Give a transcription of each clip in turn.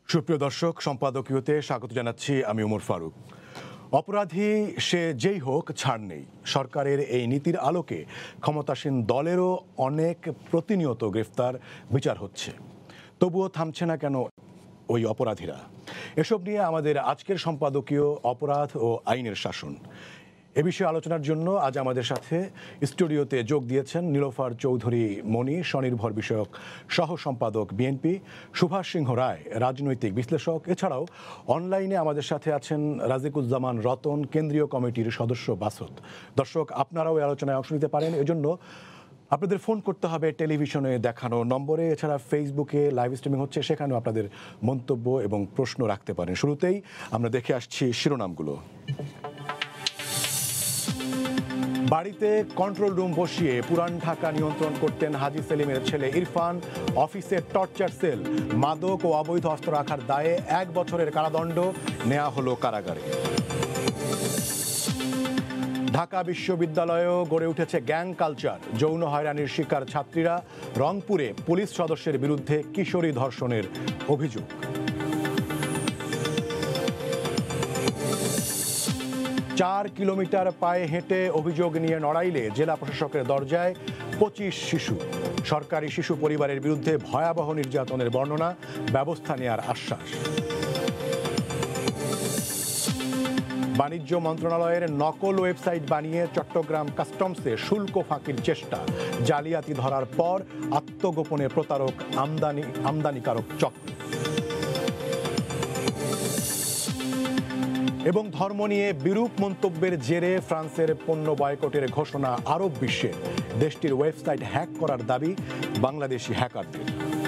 সুপ্রিয় দর্শক, সম্পাদকীয়তে স্বাগত জানাচ্ছি আমি ওমর ফারুক। অপরাধী সে যেই হোক ছাড় নেই। সরকারের এই নীতির আলোকে ক্ষমতাসীন দলেরও অনেক প্রতিনিয়ত গ্রেফতার বিচার হচ্ছে, তবুও থামছে না কেন ওই অপরাধীরা? এসব নিয়ে আমাদের আজকের সম্পাদকীয় অপরাধ ও আইনের শাসন। এ বিষয়ে আলোচনার জন্য আজ আমাদের সাথে স্টুডিওতে যোগ দিয়েছেন নীলোফার চৌধুরী মণি, স্বনির্ভর বিষয়ক সহ সম্পাদক বিএনপি, সুভাষ সিংহ রায়, রাজনৈতিক বিশ্লেষক। এছাড়াও অনলাইনে আমাদের সাথে আছেন রাজিকুজ্জামান রতন, কেন্দ্রীয় কমিটির সদস্য বাসদ। দর্শক, আপনারাও এই আলোচনায় অংশ নিতে পারেন। এজন্য আপনাদের ফোন করতে হবে টেলিভিশনে দেখানো নম্বরে। এছাড়া ফেসবুকে লাইভ স্ট্রিমিং হচ্ছে, সেখানেও আপনাদের মন্তব্য এবং প্রশ্ন রাখতে পারেন। শুরুতেই আমরা দেখে আসছি শিরোনামগুলো। বাড়িতে কন্ট্রোল রুম বসিয়ে পুরান ঢাকা নিয়ন্ত্রণ করতেন হাজী সেলিমের ছেলে ইরফান। অফিসে টর্চার সেল, মাদক ও অবৈধ অস্ত্র রাখার দায়ে 1 বছরের কারাদণ্ড নেওয়া হলো কারাগারে। ঢাকা বিশ্ববিদ্যালয়েও গড়ে উঠেছে গ্যাং কালচার। যৌন হয়রানির শিকার ছাত্রীরা। রংপুরে পুলিশ সদস্যের বিরুদ্ধে কিশোরী ধর্ষণের অভিযোগ। 4 কিলোমিটার পায়ে হেঁটে অভিযোগ নিয়ে নড়াইলে জেলা প্রশাসকের দরজায় 25 শিশু। সরকারি শিশু পরিবারের বিরুদ্ধে ভয়াবহ নির্যাতনের বর্ণনা, ব্যবস্থা নেওয়ার আশ্বাস। বাণিজ্য মন্ত্রণালয়ের নকল ওয়েবসাইট বানিয়ে চট্টগ্রাম কাস্টমসে শুল্ক ফাঁকির চেষ্টা। জালিয়াতি ধরার পর আত্মগোপনে প্রতারক আমদানিকারক চক্র। এবং ধর্ম নিয়ে বিরূপ মন্তব্যের জেরে ফ্রান্সের পণ্য বয়কটের ঘোষণা আরব বিশ্বে। দেশটির ওয়েবসাইট হ্যাক করার দাবি বাংলাদেশি হ্যাকারদের।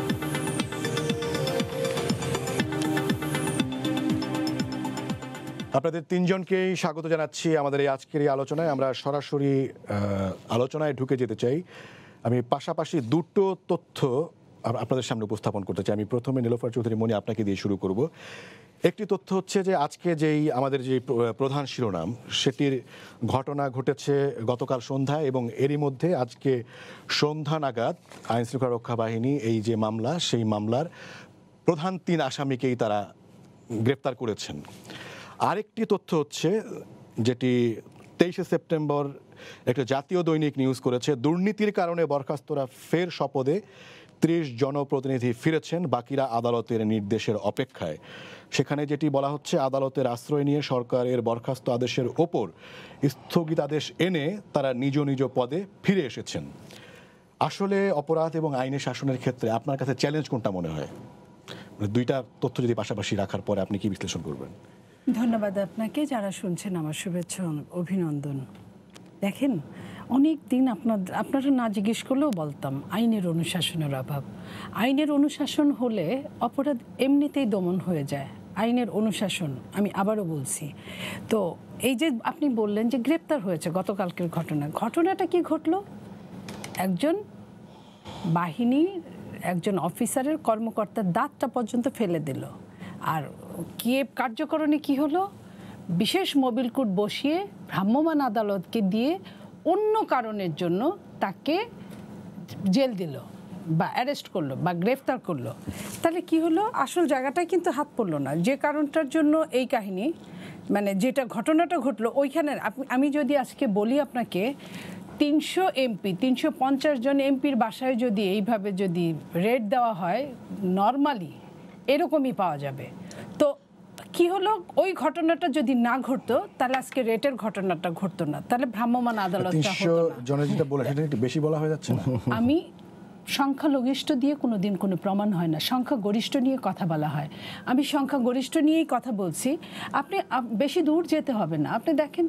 আপনাদের তিনজনকেই স্বাগত জানাচ্ছি আমাদের এই আজকের এই আলোচনায়। আমরা সরাসরি আলোচনায় ঢুকে যেতে চাই। আমি পাশাপাশি দুটো তথ্য আপনাদের সামনে উপস্থাপন করতে চাই। আমি প্রথমে নীলোফার চৌধুরী মণি আপনাকে দিয়ে শুরু করব। একটি তথ্য হচ্ছে যে আজকে যেই আমাদের যে প্রধান শিরোনাম, সেটির ঘটনা ঘটেছে গতকাল সন্ধ্যায়, এবং এরই মধ্যে আজকে সন্ধ্যা নাগাদ আইনশৃঙ্খলা রক্ষা বাহিনী এই যে মামলা, সেই মামলার প্রধান 3 আসামিকেই তারা গ্রেপ্তার করেছেন। আরেকটি তথ্য হচ্ছে, যেটি 23শে সেপ্টেম্বর একটা জাতীয় দৈনিক নিউজ করেছে, দুর্নীতির কারণে বরখাস্তরা ফের শপথে। 30 জনপ্রতিনিধি ফিরেছেন, বাকিরা আদালতের নির্দেশের অপেক্ষায়। সেখানে যেটি বলা হচ্ছে, আদালতের আশ্রয় নিয়ে সরকারের বরখাস্ত আদেশের ওপর স্থগিতাদেশ এনে তারা নিজ নিজ পদে ফিরে এসেছেন। আসলে অপরাধ এবং আইনের শাসনের ক্ষেত্রে আপনার কাছে চ্যালেঞ্জ কোনটা মনে হয়? দুইটা তথ্য যদি পাশাপাশি রাখার পরে আপনি কি বিশ্লেষণ করবেন? ধন্যবাদ আপনাকে। যারা শুনছেন আমার শুভেচ্ছা, অভিনন্দন। দেখেন, অনেক দিন আপনারা না জিজ্ঞেস করলেও বলতাম আইনের অনুশাসনের অভাব। আইনের অনুশাসন হলে অপরাধ এমনিতেই দমন হয়ে যায়। আইনের অনুশাসন, আমি আবারও বলছি। তো এই যে আপনি বললেন যে গ্রেপ্তার হয়েছে গতকালকের ঘটনাটা কি ঘটলো? একজন বাহিনীর একজন অফিসারের কর্মকর্তার দাঁতটা পর্যন্ত ফেলে দিল। আর কি কার্যকরণে কি হলো? বিশেষ মোবিল কোর্ট বসিয়ে ভ্রাম্যমাণ আদালতকে দিয়ে অন্য কারণের জন্য তাকে জেল দিল বা অ্যারেস্ট করলো বা গ্রেফতার করলো। তাহলে কি হলো? আসল জায়গাটায় কিন্তু হাত পড়লো না। যে কারণটার জন্য এই কাহিনী, মানে যেটা ঘটনাটা ঘটলো ওইখানে, আমি যদি আজকে বলি আপনাকে, 300 এমপি, 350 জন এমপির বাসায় যদি এইভাবে যদি রেড দেওয়া হয়, নর্মালি এরকমই পাওয়া যাবে। তো কি হলো? ওই ঘটনাটা যদি না ঘটতো তাহলে আজকে রেটের ঘটনাটা ঘটতো না, তাহলে ভ্রাম্যমাণ আদালতটা হতো না। যেটা বলে সেটা একটু বেশি বলা হয়ে যাচ্ছে না? আমি সংখ্যালঘিষ্ঠ দিয়ে কোনোদিন কোনো প্রমাণ হয় না, সংখ্যাগরিষ্ঠ নিয়ে কথা বলা হয়। আমি সংখ্যাগরিষ্ঠ নিয়েই কথা বলছি। আপনি বেশি দূর যেতে হবে না। আপনি দেখেন,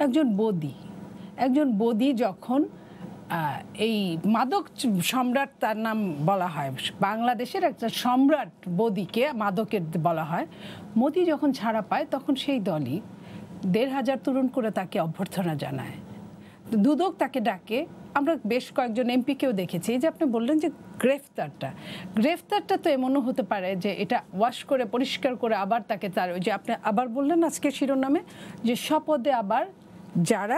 একজন বদি যখন এই মাদক সম্রাট, তার নাম বলা হয়, বাংলাদেশের একটা সম্রাট বদিকে মাদকের বলা হয়। মোদি যখন ছাড়া পায় তখন সেই দলই 1,500 তরুণ করে তাকে অভ্যর্থনা জানায়, দুদক তাকে ডাকে। আমরা বেশ কয়েকজন এমপিকেও দেখেছি। যে আপনি বললেন যে গ্রেফতারটা তো এমনও হতে পারে যে এটা ওয়াশ করে পরিষ্কার করে আবার তাকে, তার ওই যে আপনি আবার বললেন আজকে শিরোনামে যে শপথে আবার যারা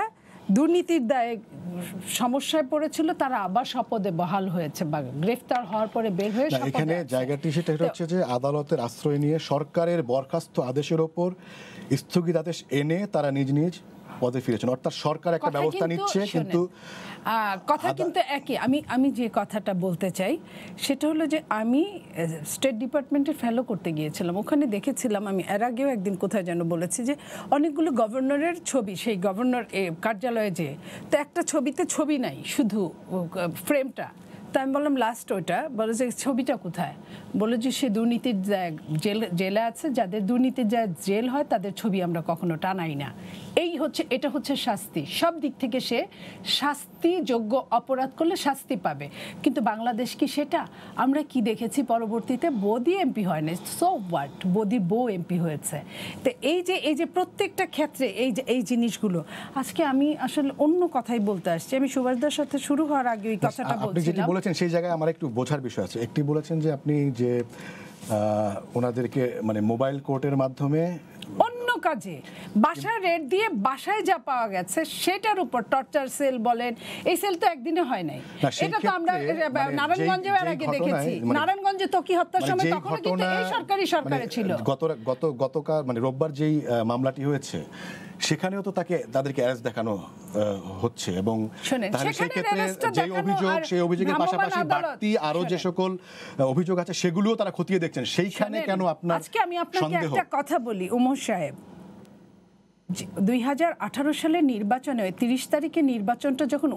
দুর্নীতির দায়ে সমস্যায় পড়েছিল তারা আবার শপথে বহাল হয়েছে বা গ্রেফতার হওয়ার পরে বের হয়ে শপথে এখানে আছে। জায়গাটি সেটা হচ্ছে যে আদালতের আশ্রয় নিয়ে সরকারের বরখাস্ত আদেশের ওপর স্থগিতাদেশ এনে তারা নিজ নিজ পদে ফিরেছেন, অর্থাৎ সরকার একটা ব্যবস্থা নিচ্ছে, কিন্তু কথা কিন্তু একই। আমি যে কথাটা বলতে চাই সেটা হলো যে আমি স্টেট ডিপার্টমেন্টের ফেলো করতে গিয়েছিলাম, ওখানে দেখেছিলাম, আমি এর আগেও একদিন কোথায় যেন বলেছি যে অনেকগুলো গভর্নরের ছবি সেই গভর্নর কার্যালয়ে যে, তো একটা ছবিতে ছবি নাই, শুধু ফ্রেমটা। তো আমি বললাম লাস্ট ওইটা, বলে যে ছবিটা কোথায়, বলে যে সে দুর্নীতির জেলে আছে, যাদের দুর্নীতির যায় জেল হয় তাদের ছবি আমরা কখনো টানাই না। এটা হচ্ছে শাস্তি, সব দিক থেকে সে শাস্তিযোগ্য, অপরাধ করলে শাস্তি পাবে। কিন্তু বাংলাদেশ কি সেটা? আমরা কি দেখেছি পরবর্তীতে, বৌদি এমপি হয় না, সো হোয়াট, বৌদির বউ এমপি হয়েছে। তো এই যে প্রত্যেকটা ক্ষেত্রে এই জিনিসগুলো, আজকে আমি আসলে অন্য কথাই বলতে আসছি। আমি সুভাষদার সাথে শুরু হওয়ার আগে ওই কথাটা বলছিলাম, সেই জায়গায় আমার একটু বোঝার বিষয় আছে। একটি বলেছেন যে আপনি যে ওনাদেরকে মানে মোবাইল কোর্টের মাধ্যমে অন্য কাজে বাসায় রেড দিয়ে বাসায় যা পাওয়া গেছে সেটার উপর টর্চার সেল বলেন, এই সেল তো একদিনে হয় নাই। এটা তো আমরা নারায়ণগঞ্জে এর আগে দেখেছি, নারায়ণগঞ্জে ত্বকী হত্যার সময় তখন কিন্তু এই সরকারে ছিল। গতকাল মানে রোববার যেই মামলাটি হয়েছে সেখানেও তো তাদেরকে অ্যারেস্ট দেখানো হচ্ছে, এবং তাহলে সেই ক্ষেত্রে যে অভিযোগ, সেই অভিযোগের পাশাপাশি বাড়তি আরো যে সকল অভিযোগ আছে সেগুলোও তারা খতিয়ে দেখছেন, সেইখানে কেন আপনার আজকে আমি আপনাকে একটা কথা বলি ওমর সাহেব, 2018 সালের নির্বাচনে 30 তারিখে নির্বাচনটা যখন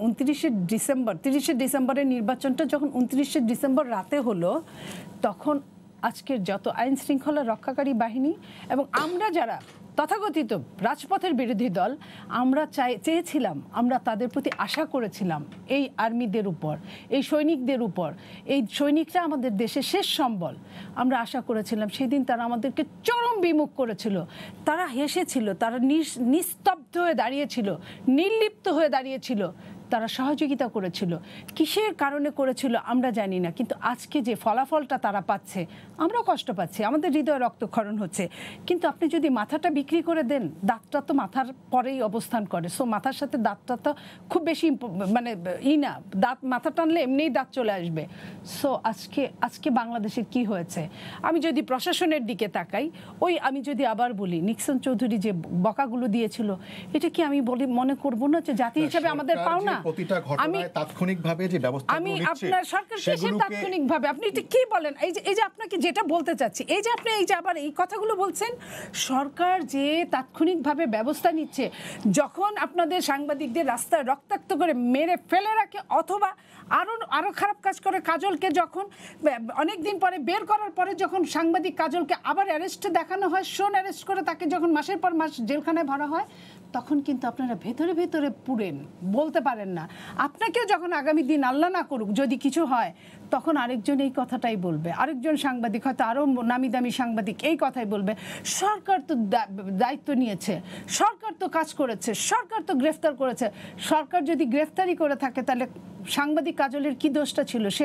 30 ডিসেম্বরের নির্বাচনটা যখন 29 ডিসেম্বর রাতে হলো, তখন আজকের যত আইন শৃঙ্খলা রক্ষাকারী বাহিনী এবং আমরা যারা তথাকথিত রাজপথের বিরোধী দল, আমরা চেয়েছিলাম, আমরা তাদের প্রতি আশা করেছিলাম এই আর্মিদের উপর, এই সৈনিকদের উপর, এই সৈনিকরা আমাদের দেশের শেষ সম্বল, আমরা আশা করেছিলাম। সেদিন তারা আমাদেরকে চরম বিমুখ করেছিল, তারা হেসেছিল, তারা নিস্তব্ধ হয়ে দাঁড়িয়েছিল, নির্লিপ্ত হয়ে দাঁড়িয়েছিল, তারা সহযোগিতা করেছিল। কিসের কারণে করেছিল আমরা জানি না, কিন্তু আজকে যে ফলাফলটা তারা পাচ্ছে, আমরাও কষ্ট পাচ্ছি, আমাদের হৃদয়ে রক্তক্ষরণ হচ্ছে। কিন্তু আপনি যদি মাথাটা বিক্রি করে দেন, দাঁতটা তো মাথার পরেই অবস্থান করে, সো মাথার সাথে দাঁতটা তো খুব বেশি মানে না, দাঁত মাথা টানলে এমনিই দাঁত চলে আসবে। সো আজকে বাংলাদেশে কি হয়েছে, আমি যদি প্রশাসনের দিকে তাকাই, আমি যদি আবার বলি নিক্সন চৌধুরী যে বকাগুলো দিয়েছিল, এটা কি আমি মনে করব না যে জাতি হিসেবে আমাদের পাওনা? প্রতিটা ঘটনায় তাৎক্ষণিকভাবে যে ব্যবস্থা আমি আপনার সরকার কিসের তাৎক্ষণিকভাবে, আপনি এটা কি বলেন? এই যে আপনাকে যেটা বলতে চাচ্ছি, এই যে আপনি এই যে আবার এই কথাগুলো বলছেন, সরকার যে তাৎক্ষণিকভাবে ব্যবস্থা নিচ্ছে, যখন আপনাদের সাংবাদিকদের রাস্তায় রক্তাক্ত করে মেরে ফেলে রাখে, অথবা আরো খারাপ কাজ করে কাজলকে, যখন অনেকদিন পরে বের করার পরে যখন সাংবাদিক কাজলকে আবার অ্যারেস্টে দেখানো হয়, শোন অ্যারেস্ট করে তাকে যখন মাসের পর মাস জেলখানায় ভরা হয়, তখন কিন্তু আপনারা ভেতরে ভেতরে পুড়েন, বলতে পারেন না। আপনাকেও যখন আগামী দিন আল্লাহ না করুক যদি কিছু হয়, তখন আরেকজন এই কথাটাই বলবে, আরেকজন সাংবাদিক হয়তো আরো নামি দামি সাংবাদিক এই কথাই বলবে, সরকার তো দায়িত্ব নিয়েছে, সরকার তো কাজ করেছে, সরকার তো গ্রেফতার করেছে। সরকার যদি গ্রেফতারি করে থাকে, তাহলে সাংবাদিক কাজলের কি দোষটা ছিল? সে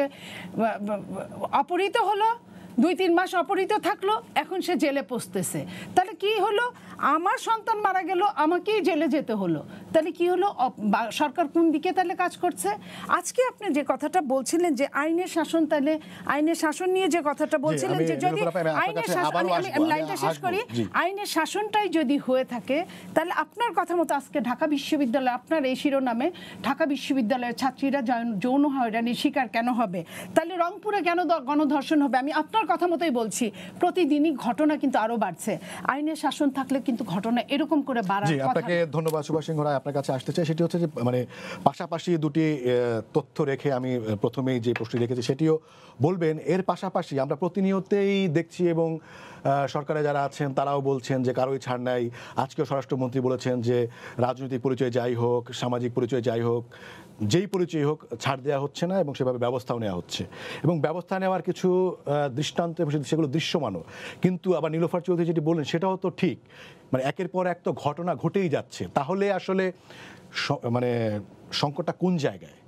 অপহৃত হলো, 2-3 মাস অপহৃত থাকলো, এখন সে জেলে পৌঁছতেছে, তাহলে কি হলো? আমার সন্তান মারা গেল, আমাকেই জেলে যেতে হলো, তাহলে কি হলো? সরকার কোন দিকে তাহলে কাজ করছে? আজকে আপনি যে কথাটা বলছিলেন যে আইনের শাসন, তাহলে আইনের শাসন নিয়ে যে কথাটা বলছিলেন যে যদি আইনের শাসন, আমি লাইনটা শেষ করি, আইনের শাসনটাই যদি হয়ে থাকে, তাহলে আপনার কথা মতো আজকে ঢাকা বিশ্ববিদ্যালয়, আপনার এই শিরোনামে ঢাকা বিশ্ববিদ্যালয়ের ছাত্রীরা যৌন হয়রানির শিকার কেন হবে? তাহলে রংপুরে কেন গণধর্ষণ হবে? আমি আপনার কথা মতোই বলছি, প্রতিদিনই ঘটনা কিন্তু আরো বাড়ছে। আইনের শাসন থাকলে কিন্তু ঘটনা এরকম করে বাড়ার কথা। আপনাকে ধন্যবাদ সুভাষ সিংহ রায়। আপনার কাছে আসতে চাই, সেটি হচ্ছে যে মানে পাশাপাশি দুটি তথ্য রেখে আমি প্রথমেই যে প্রশ্নটি রেখেছি সেটিও বলবেন। এর পাশাপাশি আমরা প্রতিনিয়তই দেখছি, এবং সরকারে যারা আছেন তারাও বলছেন যে কারোই ছাড় নাই। আজকেও স্বরাষ্ট্রমন্ত্রী বলেছেন যে রাজনৈতিক পরিচয় যাই হোক, সামাজিক পরিচয় যাই হোক, যেই পরিচয় হোক, ছাড় দেওয়া হচ্ছে না, এবং সেভাবে ব্যবস্থাও নেওয়া হচ্ছে, এবং ব্যবস্থা নেওয়ার কিছু দৃষ্টান্ত এবং সেগুলো দৃশ্যমানও। কিন্তু আবার নীলোফার চৌধুরী যেটি বললেন সেটাও তো ঠিক, মানে একের পর এক তো ঘটনা ঘটেই যাচ্ছে। তাহলে আসলে মানে সংকটটা কোন জায়গায়?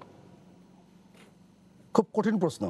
খুব কঠিন প্রশ্ন।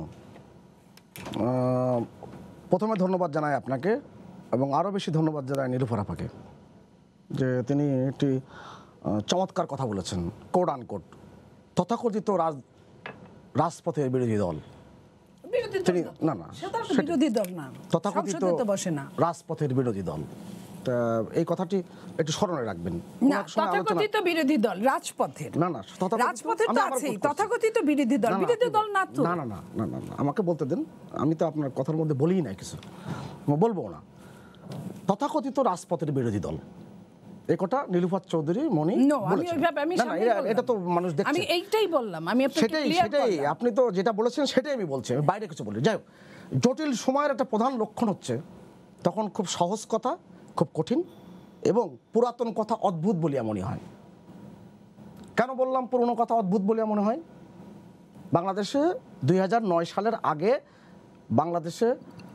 প্রথমে ধন্যবাদ জানাই আপনাকে, এবং আরও বেশি ধন্যবাদ জানাই নীলোফার আপাকে, যে তিনি একটি চমৎকার কথা বলেছেন, কোড আনকোড। তথাকথিত রাজপথের বিরোধী দল তিনি না না বিরোধী দল না, তথাকথিত সংসদে তো বসে না, রাজপথের বিরোধী দল। এই কথাটি একটু স্মরণে রাখবেন। না, তথাকথিত বিরোধী দল রাজপথের না না রাজপথের তো আছেই, তথাকথিত বিরোধী দল বিরোধী দল না তো। না না না না না আমাকে বলতে দেন, আমি তো আপনার কথার মধ্যে বলিই নাই কিছু, বলবো না। তথাকথিত রাজপথের বিরোধী দল, এই কথা নীলুফার চৌধুরী মনি বলেছেন। এটা তো মানুষ দেখছে, আমি এইটাই বললাম, আমি সেটাই আপনি তো যেটা বলেছেন সেটাই আমি বলছি, আমি বাইরে কিছু বলি। যাই হোক, জটিল সময়ের একটা প্রধান লক্ষণ হচ্ছে তখন খুব সহজ কথা খুব কঠিন এবং পুরাতন কথা অদ্ভুত বলিয়া মনে হয়। কেন বললাম পুরনো কথা অদ্ভুত বলিয়া মনে হয়? বাংলাদেশে 2009 সালের আগে বাংলাদেশে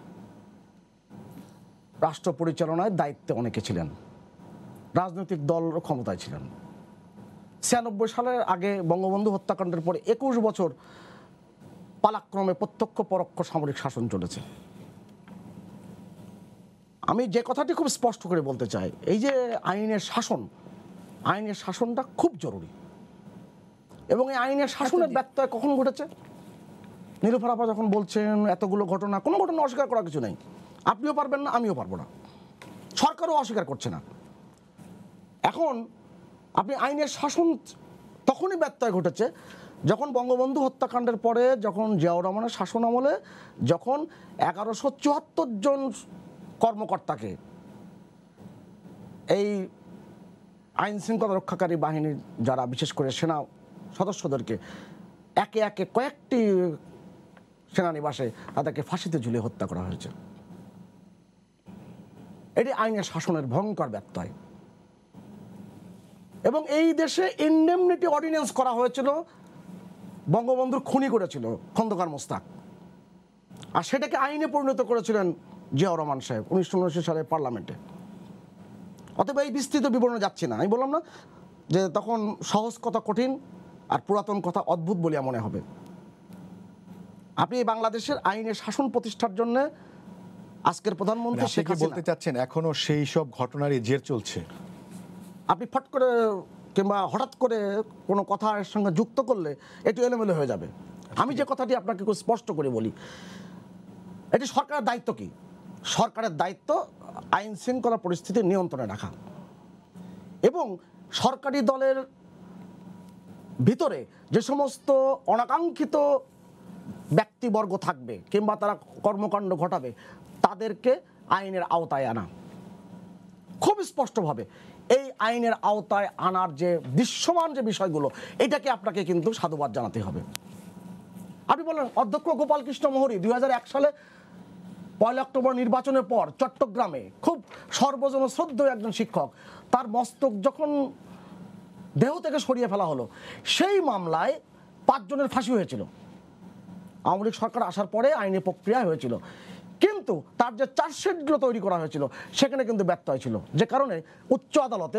রাষ্ট্র পরিচালনায় দায়িত্বে অনেকে ছিলেন, রাজনৈতিক দল ক্ষমতায় ছিলেন। 96 সালের আগে বঙ্গবন্ধু হত্যাকাণ্ডের পরে 21 বছর পালাক্রমে প্রত্যক্ষ পরোক্ষ সামরিক শাসন চলেছে। আমি যে কথাটি খুব স্পষ্ট করে বলতে চাই, এই যে আইনের শাসনটা খুব জরুরি, এবং এই আইনের শাসনের ব্যত্যয় কখন ঘটেছে? নীলুফার আপা যখন বলছেন এতগুলো ঘটনা, কোনো ঘটনা অস্বীকার করার কিছু নেই, আপনিও পারবেন না, আমিও পারবো না, সরকারও অস্বীকার করছে না। এখন আপনি আইনের শাসন তখনই ব্যত্যয় ঘটেছে যখন বঙ্গবন্ধু হত্যাকাণ্ডের পরে, যখন জিয়াউর রহমানের শাসন আমলে, যখন 1174 জন কর্মকর্তাকে, এই আইন শৃঙ্খলা রক্ষাকারী বাহিনীর যারা বিশেষ করে সেনা সদস্যদেরকে একে একে কয়েকটি সেনানিবাসে তাদেরকে ফাঁসিতে ঝুলিয়ে হত্যা করা হয়েছে। এটি আইনের শাসনের ভয়ঙ্কর ব্যত্যয়। এবং এই দেশে ইনডেমনিটি অর্ডিন্যান্স করা হয়েছিল, বঙ্গবন্ধুর খুনি করেছিল খন্দকার মোস্তাক, আর সেটাকে আইনে পরিণত করেছিলেন জিয়াউর রহমান সাহেব 1979 সালে পার্লামেন্টে। অতএব এই বিস্তৃত বিবরণে যাচ্ছি না। আমি বললাম না যে তখন সহজ কথা কঠিন আর পুরাতন কথা অদ্ভুত বলিয়া মনে হবে। আপনি বাংলাদেশের আইনের শাসন প্রতিষ্ঠার জন্য আজকের প্রধানমন্ত্রী শেখ হাসিনা বলতে চাচ্ছেন এখনো সেই সব ঘটনারই জের চলছে? আপনি ফট করে কিংবা হঠাৎ করে কোনো কথার সঙ্গে যুক্ত করলে একটু এলোমেলো হয়ে যাবে। আমি যে কথাটি আপনাকে খুব স্পষ্ট করে বলি, এটি সরকারের দায়িত্ব কি? সরকারের দায়িত্ব আইন শৃঙ্খলা পরিস্থিতি নিয়ন্ত্রণে রাখা, এবং সরকারি দলের ভিতরে যে সমস্ত অনাকাঙ্ক্ষিত ব্যক্তিবর্গ থাকবে কিংবা তারা কর্মকাণ্ড ঘটাবে তাদেরকে আইনের আওতায় আনা, খুব স্পষ্টভাবে এই আইনের আওতায় আনার যে দৃশ্যমান যে বিষয়গুলো, এটাকে আপনাকে কিন্তু সাধুবাদ জানাতে হবে। আপনি বলেন অধ্যক্ষ গোপাল কৃষ্ণ মোহরি 2001 সালে 1 অক্টোবর নির্বাচনের পর চট্টগ্রামে খুব সর্বজন শ্রদ্ধেয় একজন শিক্ষক, তার মস্তক যখন দেহ থেকে সরিয়ে ফেলা হলো, সেই মামলায় 5 জনের ফাঁসি হয়েছিল। আওয়ামী লীগ সরকার আসার পরে আইনি প্রক্রিয়া হয়েছিল, কিন্তু তার যে চার্জশিটগুলো তৈরি করা হয়েছিল সেখানে কিন্তু ব্যত্যয় ছিল, যে কারণে উচ্চ আদালতে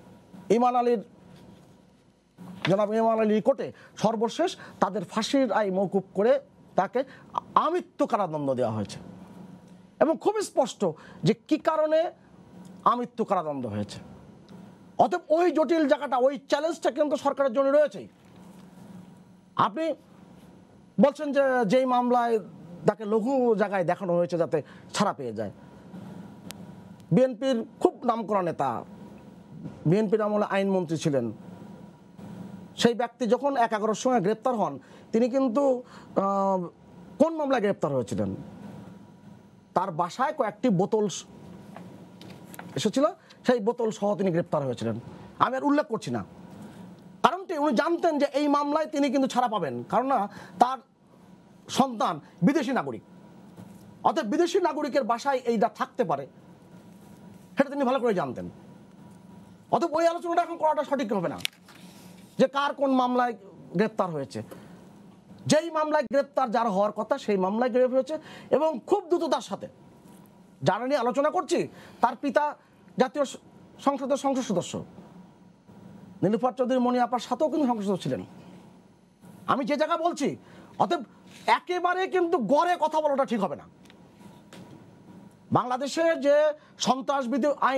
জনাব ইমান আলীর কোর্টে সর্বশেষ তাদের ফাঁসির আইন মওকুফ করে তাকে আমৃত্যু কারাদণ্ড দেওয়া হয়েছে। এবং খুব স্পষ্ট যে কি কারণে আমৃত্যু কারাদণ্ড হয়েছে। অতএব ওই জটিল জায়গাটা, ওই চ্যালেঞ্জটা কিন্তু সরকারের জন্য রয়েছেই। আপনি বলছেন যে যেই মামলায় তাকে লঘু জায়গায় দেখানো হয়েছে যাতে ছাড়া পেয়ে যায়, বিএনপির খুব নামকরা নেতা, বিএনপির আমলে আইনমন্ত্রী ছিলেন, সেই ব্যক্তি যখন 11-র সময় গ্রেপ্তার হন, তিনি কিন্তু কোন মামলায় গ্রেপ্তার হয়েছিলেন? তার বাসায় কয়েকটি বোতল এসেছিল, সেই বোতল সহ তিনি গ্রেপ্তার হয়েছিলেন। আমি আর উল্লেখ করছি না, কারণটি উনি জানতেন যে এই মামলায় তিনি কিন্তু ছাড়া পাবেন, কারণ না তার সন্তান বিদেশি নাগরিক। অর্থাৎ বিদেশি নাগরিকের বাসায় এইটা থাকতে পারে, সেটা তিনি ভালো করে জানতেন। অতএব ওই আলোচনাটা এখন করাটা সঠিক হবে না যে কার কোন মামলায় গ্রেপ্তার হয়েছে। যেই মামলায় গ্রেপ্তার যার হওয়ার কথা সেই মামলায় গ্রেপ্তার হয়েছে, এবং খুব দ্রুততার সাথে। যারা নিয়ে আলোচনা করছি তার পিতা জাতীয় সংসদের সংসদ সদস্য, নীলুফার চৌধুরী মনি আপার সাথেও কিন্তু সংসদ ছিলেন। আমি যে জায়গা বলছি, অতএব একেবারে কিন্তু গড়ে কথা বলাটা ঠিক হবে না। বাংলাদেশে যে সন্ত্রাসবিরোধী আইন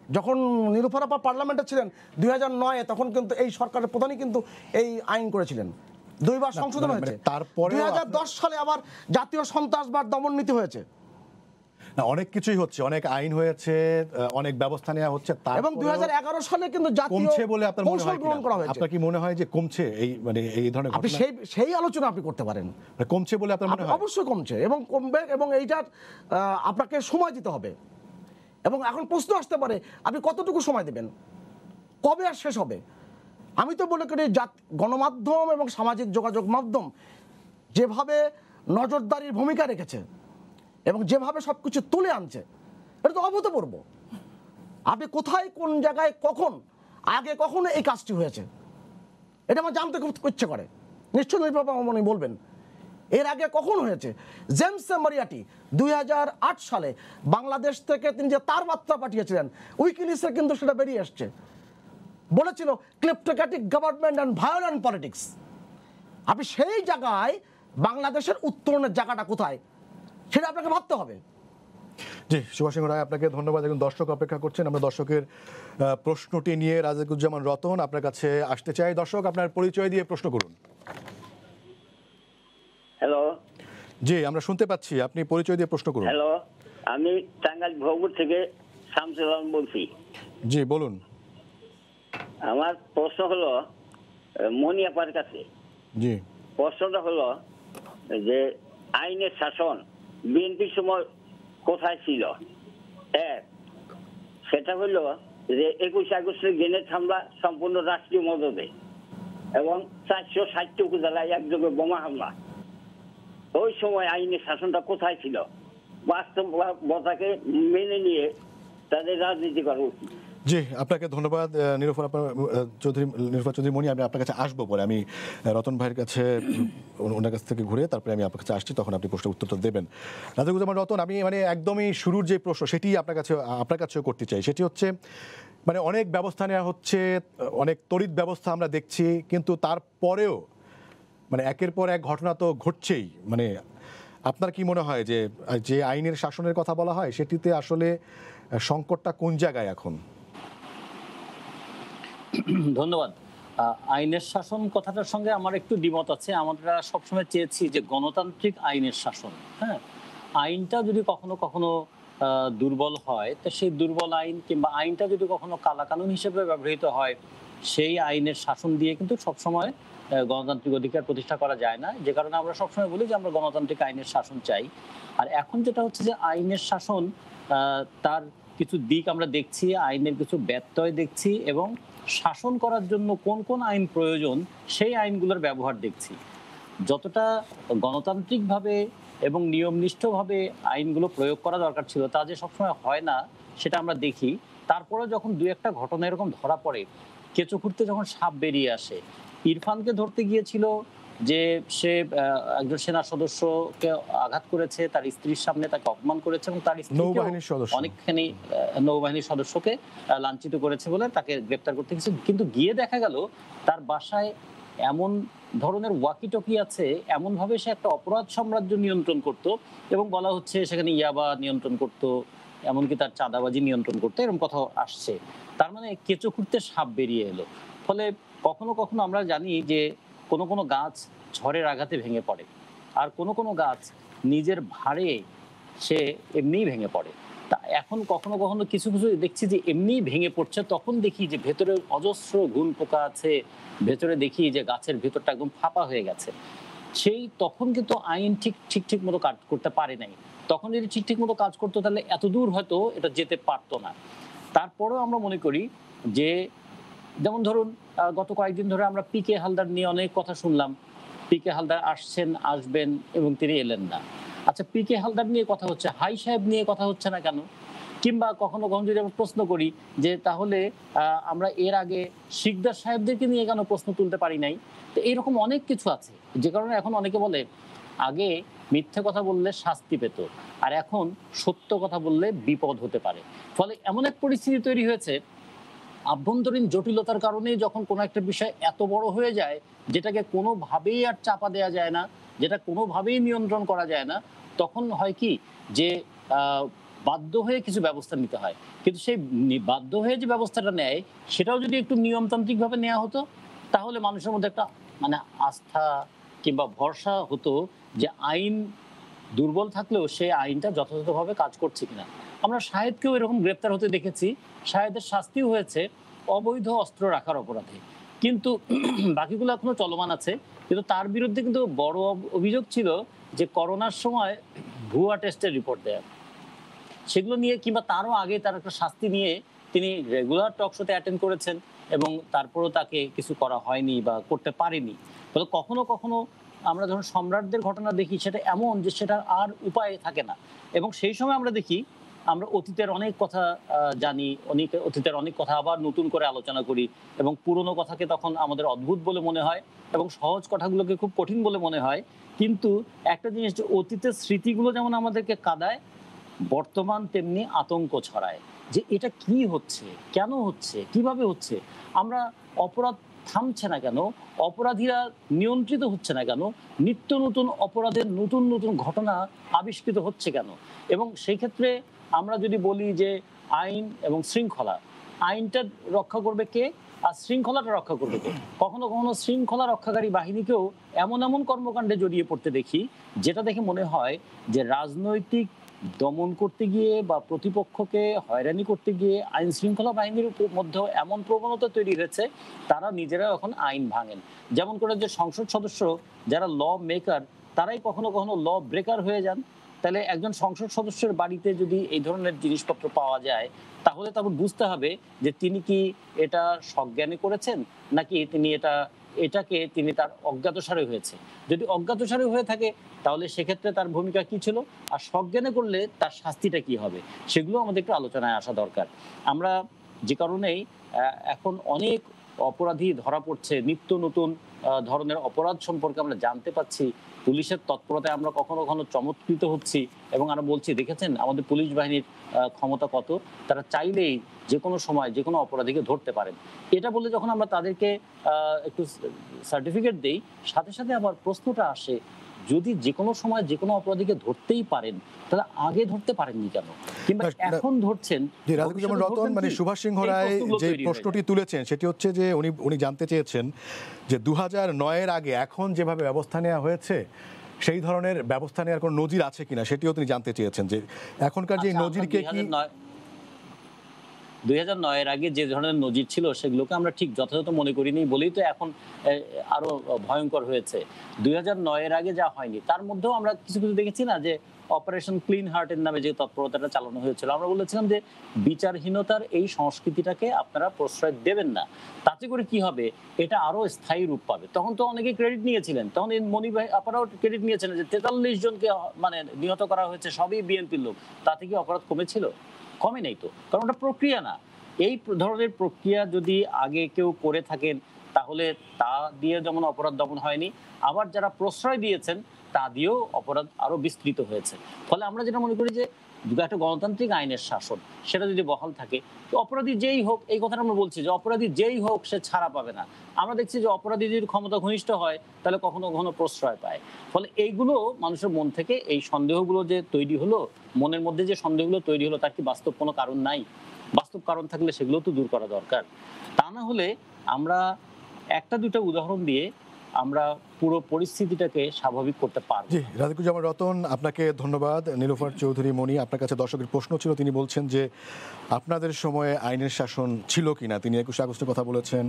যখন নীলুফার আপা পার্লামেন্টে ছিলেন 2009-এ, তখন কিন্তু এই সরকারের প্রধানই কিন্তু এই আইন করেছিলেন, 2 বার সংশোধন হয়েছে। তারপরে 2010 সালে আবার জাতীয় সন্ত্রাসবাদ দমন নীতি হয়েছে। না, অনেক কিছুই হচ্ছে, অনেক আইন হয়েছে, অনেক ব্যবস্থা নেওয়া হচ্ছে, এবং 2011 সালে কিন্তু জাতীয় কমছে বলে আপনার মনে হয় গ্রহণ করা হয়েছে। আপনার কি মনে হয় যে কমছে এই মানে এই ধরনের আপনি ঘটনা? সেই আলোচনা আপনি করতে পারেন। কমছে বলে আপনার মনে হয়? অবশ্যই কমছে এবং কমবে, এবং এইটার আপনাকে সময় দিতে হবে। এবং এখন প্রশ্ন আসতে পারে আপনি কতটুকু সময় দেবেন, কবে আর শেষ হবে? আমি তো মনে করি গণমাধ্যম এবং সামাজিক যোগাযোগ মাধ্যম যেভাবে নজরদারির ভূমিকা রেখেছে এবং যেভাবে সবকিছু তুলে আনছে, এটা তো অভূতপূর্ব। আপনি কোথায়, কোন জায়গায়, কখন, আগে কখনো এই কাজটি হয়েছে, এটা আমার জানতে খুব ইচ্ছে করে। নিশ্চয়ই উনি বলবেন এর আগে কখন হয়েছে। জেমস মারিয়াটি 2008 সালে বাংলাদেশ থেকে তিনি যে তার বার্তা পাঠিয়েছিলেন, উইকিলিক্সে কিন্তু সেটা বেরিয়ে এসছে, বলেছিল kleptocratic government and violent politics. আপনি সেই জায়গায় বাংলাদেশের উত্তরণের জায়গাটা কোথায়, সেটা আপনাকে ভাবতে হবে। জি, সুভাষ সিংহ রায়, আপনাকে ধন্যবাদ। এখন দর্শক অপেক্ষা করছেন, আমরা দর্শকের প্রশ্নটি নিয়ে রাজাকুজ্জামান রতন আপনার কাছে আসতে চাই। দর্শক, আপনার পরিচয় দিয়ে প্রশ্ন করুন। হ্যালো। জি, আমরা শুনতে পাচ্ছি, আপনি পরিচয় দিয়ে প্রশ্ন করুন। হ্যালো, আমি টাঙ্গাইল ভোগপুর থেকে শামসুল আলম বলছি। জি, বলুন। আমার প্রশ্ন হলো মনি আপার কাছে। জি, প্রশ্নটা হলো যে আইনের শাসন বিএনপির সময় কোথায় ছিল? সেটা হলো যে 21 আগস্টের গ্রেনেড হামলা সম্পূর্ণ রাষ্ট্রীয় মদদে এবং 460 উপজেলায় একযোগে বোমা হামলা। ওই সময় আইনের শাসনটা কোথায় ছিল? বাস্তবতাকে মেনে নিয়ে তাদের রাজনীতি করা উচিত। জি, আপনাকে ধন্যবাদ নিরুফার চৌধুরী মনি। আমি আপনার কাছে আসবো পরে, আমি রতন ভাইয়ের কাছে ওনার কাছ থেকে ঘুরে তারপরে আমি আপনার কাছে আসছি, তখন আপনি প্রশ্নের উত্তরটা দেবেন। রাজাকুজ্জামান রতন, আমি মানে একদমই শুরুর যে প্রশ্ন সেটি আপনার কাছেও করতে চাই। সেটি হচ্ছে মানে অনেক ব্যবস্থা নেওয়া হচ্ছে, অনেক তড়িৎ ব্যবস্থা আমরা দেখছি, কিন্তু তারপরেও মানে একের পর এক ঘটনা তো ঘটছেই। মানে আপনার কি মনে হয় যে যে আইনের শাসনের কথা বলা হয় সেটিতে আসলে সংকটটা কোন জায়গায় এখন? ধন্যবাদ। আইনের শাসন কথাটার সঙ্গে আমার একটু দ্বিমত আছে। আমরা সবসময় চেয়েছি যে গণতান্ত্রিক আইনের শাসন। হ্যাঁ, আইনটা যদি কখনো কখনো দুর্বল হয়, তো সেই দুর্বল আইন কিংবা আইনটা যদি কখনো কালাকানুন হিসেবে ব্যবহৃত হয়, সেই আইনের শাসন দিয়ে কিন্তু সবসময় গণতান্ত্রিক অধিকার প্রতিষ্ঠা করা যায় না। যে কারণে আমরা সবসময় বলি যে আমরা গণতান্ত্রিক আইনের শাসন চাই। আর এখন যেটা হচ্ছে যে আইনের শাসন, তার কিছু দিক আমরা দেখছি, আইনের কিছু ব্যত্যয় দেখছি, এবং শাসন করার জন্য কোন কোন আইন প্রয়োজন সেই আইনগুলোর ব্যবহার দেখছি। যতটা গণতান্ত্রিকভাবে এবং নিয়মনিষ্ঠভাবে আইনগুলো প্রয়োগ করা দরকার ছিল তা যে সবসময় হয় না সেটা আমরা দেখি। তারপরে যখন দুই একটা ঘটনা এরকম ধরা পড়ে, কেঁচো খুঁড়তে যখন সাপ বেরিয়ে আসে, ইরফানকে ধরতে গিয়েছিল যে সে একজন সেনা সদস্যকে আঘাত করেছে, তার স্ত্রীর সামনে তাকে অপমান করেছে এবং তার অনেকখানি নৌবাহিনীর সদস্যকে লাঞ্ছিত করেছে বলে তাকে গ্রেপ্তার করতে গেছে। কিন্তু গিয়ে দেখা গেল তার বাসায় এমন ধরনের ওয়াকিটকি আছে, এমন ভাবে সে একটা অপরাধ সাম্রাজ্য নিয়ন্ত্রণ করত, এবং বলা হচ্ছে সেখানে ইয়াবা নিয়ন্ত্রণ করত, এমনকি তার চাঁদাবাজি নিয়ন্ত্রণ করতো, এরকম কথা আসছে। তার মানে কেঁচো খুঁড়তে সাপ বেরিয়ে এলো। ফলে কখনো কখনো আমরা জানি যে কোনো কোনো গাছ ঝড়ের আঘাতে ভেঙে পড়ে, আর কোনো কোনো গাছ নিজের ভারে সে এমনিই ভেঙে পড়ে। তা এখন কখনো কখনো কিছু কিছু দেখছি যে এমনিই ভেঙে পড়ছে, তখন দেখি যে ভেতরে অজস্র ঘুন পোকা আছে, ভেতরে দেখি যে গাছের ভেতরটা একদম ফাঁপা হয়ে গেছে। সেই তখন কিন্তু আইন ঠিক মতো কাজ করতে পারে নাই। তখন যদি ঠিক মতো কাজ করতো তাহলে এত দূর হয়তো এটা যেতে পারতো না। তারপরেও আমরা মনে করি যে যেমন ধরুন গত কয়েকদিন ধরে আমরা পিকে হালদার নিয়ে অনেক কথা শুনলাম। পিকে হালদার আসবেন এবং তিনি এলেন না। আচ্ছা, পিকে হালদার নিয়ে কথা হচ্ছে, হাই সাহেব নিয়ে কথা হচ্ছে না কেন? কিংবা কখনো কখনো যদি আমরা প্রশ্ন করি যে তাহলে আমরা এর আগে শিকদার সাহেবদেরকে নিয়ে কেন প্রশ্ন তুলতে পারি নাই? তো এইরকম অনেক কিছু আছে, যে কারণে এখন অনেকে বলে আগে মিথ্যে কথা বললে শাস্তি পেত, আর এখন সত্য কথা বললে বিপদ হতে পারে। ফলে এমন এক পরিস্থিতি তৈরি হয়েছে, আভ্যন্তরীণ জটিলতার কারণে যখন কোনো একটা বিষয় এত বড় হয়ে যায় যেটাকে কোনোভাবেই আর চাপা দেওয়া যায় না, যেটা কোনোভাবেই নিয়ন্ত্রণ করা যায় না, তখন হয় কি যে বাধ্য হয়ে কিছু ব্যবস্থা নিতে হয়, কিন্তু সেই বাধ্য হয়ে যে ব্যবস্থাটা নেয় সেটাও যদি একটু নিয়মতান্ত্রিকভাবে নেওয়া হতো, তাহলে মানুষের মধ্যে একটা মানে আস্থা কিংবা ভরসা হতো যে আইন দুর্বল থাকলেও সেই আইনটা যথাযথভাবে কাজ করছে কিনা। আমরা শাহেদকেও এরকম গ্রেপ্তার হতে দেখেছি, শাহেদের শাস্তিও হয়েছে অবৈধ অস্ত্র রাখার অপরাধে, কিন্তু বাকিগুলো এখনো চলমান আছে। কিন্তু তার বিরুদ্ধে কিন্তু বড় অভিযোগ ছিল যে করোনার সময় ভুয়া টেস্টের রিপোর্ট দেয়া, সেগুলো নিয়ে কিংবা তারও আগে তার একটা শাস্তি নিয়ে তিনি রেগুলার টক শোতে অ্যাটেন্ড করেছেন এবং তারপরেও তাকে কিছু করা হয়নি বা করতে পারেনি। ফলে কখনো কখনো আমরা যখন সম্রাটদের ঘটনা দেখি সেটা এমন যে সেটা আর উপায় থাকে না, এবং সেই সময় আমরা দেখি আমরা অতীতের অনেক কথা জানি, অতীতের অনেক কথা আবার নতুন করে আলোচনা করি এবং পুরনো কথাকে তখন আমাদের অদ্ভুত বলে মনে হয় এবং সহজ কথাগুলোকে খুব কঠিন বলে মনে হয়। কিন্তু একটা জিনিস, যে অতীতের স্মৃতিগুলো যেমন আমাদেরকে কাঁদায়, বর্তমান তেমনি আতঙ্ক ছড়ায় যে এটা কি হচ্ছে, কেন হচ্ছে, কিভাবে হচ্ছে, আমরা অপরাধ থামছে না কেন, অপরাধীরা নিয়ন্ত্রিত হচ্ছে না কেন, নিত্য নতুন অপরাধের নতুন নতুন ঘটনা আবিষ্কৃত হচ্ছে কেন। এবং সেই ক্ষেত্রে আমরা যদি বলি যে আইন এবং শৃঙ্খলা, আইনটা রক্ষা করবে কে আর শৃঙ্খলাটা রক্ষা করবে কে, কখনো কখনো শৃঙ্খলা রক্ষাকারী বাহিনীকেও এমন এমন কর্মকাণ্ডে জড়িয়ে পড়তে দেখি যেটা দেখে মনে হয় যে রাজনৈতিক দমন করতে গিয়ে বা প্রতিপক্ষকে হয়রানি করতে গিয়ে আইন শৃঙ্খলা বাহিনীর মধ্যেও এমন প্রবণতা তৈরি হয়েছে তারা নিজেরা এখন আইন ভাঙেন। যেমন করে যে সংসদ সদস্য যারা ল মেকার তারাই কখনো কখনো ল ব্রেকার হয়ে যান। তাহলে একজন সংসদ সদস্যের বাড়িতে যদি এই ধরনের জিনিসপত্র পাওয়া যায় তাহলে তারপর বুঝতে হবে যে তিনি কি এটা সজ্ঞানে করেছেন নাকি এটাকে তিনি তার অজ্ঞাতসারে হয়েছে। যদি অজ্ঞাতসারে হয়ে থাকে তাহলে সেক্ষেত্রে তার ভূমিকা কি ছিল, আর সজ্ঞানে করলে তার শাস্তিটা কি হবে, সেগুলো আমাদের একটু আলোচনায় আসা দরকার। আমরা যে কারণেই এখন অনেক অপরাধী ধরা পড়ছে, নিত্য নতুন ধরনের অপরাধ সম্পর্কে আমরা জানতে পাচ্ছি, পুলিশের তৎপরতায় আমরা কখনো কখনো চমৎকৃত হচ্ছি এবং আমরা বলছি দেখেছেন আমাদের পুলিশ বাহিনীর ক্ষমতা কত, তারা চাইলেই যে কোনো সময় যে কোনো অপরাধীকে ধরতে পারেন। এটা বলে যখন আমরা তাদেরকে একটু সার্টিফিকেট দেই, সাথে সাথে আবার প্রশ্নটা আসে যদি যে কোনো সময় যে কোনো অপরাধীকে ধরতেই পারেন তাহলে আগে ধরতে পারেননি কেন, কিংবা এখন ধরছেন। যেমন রতন মানে সুভাষ সিংহ রায় যে প্রশ্নটি তুলেছেন সেটি হচ্ছে যে উনি জানতে চেয়েছেন যে 2009-এর আগে এখন যেভাবে ব্যবস্থা নেওয়া হয়েছে সেই ধরনের ব্যবস্থা নেওয়ার কোনো নজির আছে কিনা সেটিও তিনি জানতে চেয়েছেন, যে এখনকার যে নজিরকে কি 2009-এর আগে যে ধরনের নজির ছিল সেগুলোকে আমরা ঠিক যথাযথ মনে করিনি বলেই তো এখন আরো ভয়ঙ্কর হয়েছে। 2009-এর আগে যা হয়নি তার মধ্যেও আমরা কিছু কিছু দেখেছি না, যে অপারেশন ক্লিন হার্টের নামে যে তৎপরতাটা চালানো হয়েছিল, আমরা বলেছিলাম যে বিচারহীনতার এই সংস্কৃতিটাকে আপনারা প্রশ্রয় দেবেন না, তাতে করে কি হবে এটা আরো স্থায়ী রূপ পাবে। তখন তো অনেকে ক্রেডিট নিয়েছিলেন, তখন এই মনি ভাই আপনারাও ক্রেডিট নিয়েছিলেন যে 43 জনকে মানে নিহত করা হয়েছে সবই বিএনপির লোক, তাতে কি অপরাধ কমেছিল? কমে নেই তো, কারণ ওটা প্রক্রিয়া না। এই ধরনের প্রক্রিয়া যদি আগে কেউ করে থাকেন তাহলে তা দিয়ে যেমন অপরাধ দমন হয়নি, আবার যারা প্রশ্রয় দিয়েছেন তা দিয়েও অপরাধ আরো বিস্তৃত হয়েছে। ফলে আমরা যেটা মনে করি যে একটা গণতান্ত্রিক আইনের শাসন সেটা যদি বহাল থাকে, তো অপরাধী যেই হোক, এই কথাটা আমরা বলছি যে অপরাধী যেই হোক সে ছাড়া পাবে না। আমরা দেখছি যে অপরাধী যদি ক্ষমতা ঘনিষ্ঠ হয় তাহলে কখনো কখনো প্রশ্রয় পায়। ফলে এইগুলো মানুষের মন থেকে এই সন্দেহগুলো যে তৈরি হলো, মনের মধ্যে যে সন্দেহগুলো তৈরি হলো তার কি বাস্তব কোনো কারণ নাই? বাস্তব কারণ থাকলে সেগুলো তো দূর করা দরকার। তা না হলে আমরা একটা দুটো উদাহরণ দিয়ে আমরা পুরো পরিস্থিতিটাকে স্বাভাবিক করতে পারব। জি, রাজিকুজ্জামান রতন, আপনাকে ধন্যবাদ। নীলুফার চৌধুরী মনি, আপনার কাছে দর্শকের প্রশ্ন ছিল, তিনি বলছেন যে আপনাদের সময়ে আইনের শাসন ছিল কিনা। তিনি 21 আগস্টের কথা বলেছেন,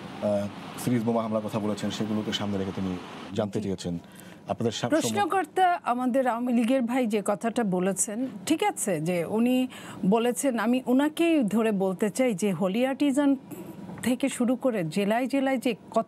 সিরিজ বোমা হামলার কথা বলেছেন, সেগুলোকে সামনে রেখে তিনি জানতে চেয়েছেন আপনাদের প্রশ্নকর্তা আমাদের আওয়ামী লীগের ভাই যে কথাটা বলেছেন ঠিক আছে, যে উনি বলেছেন, আমি ওনাকেই ধরে বলতে চাই যে হোলি আর্টিজান থেকে শুরু করে জেলায় জেলায় যে কত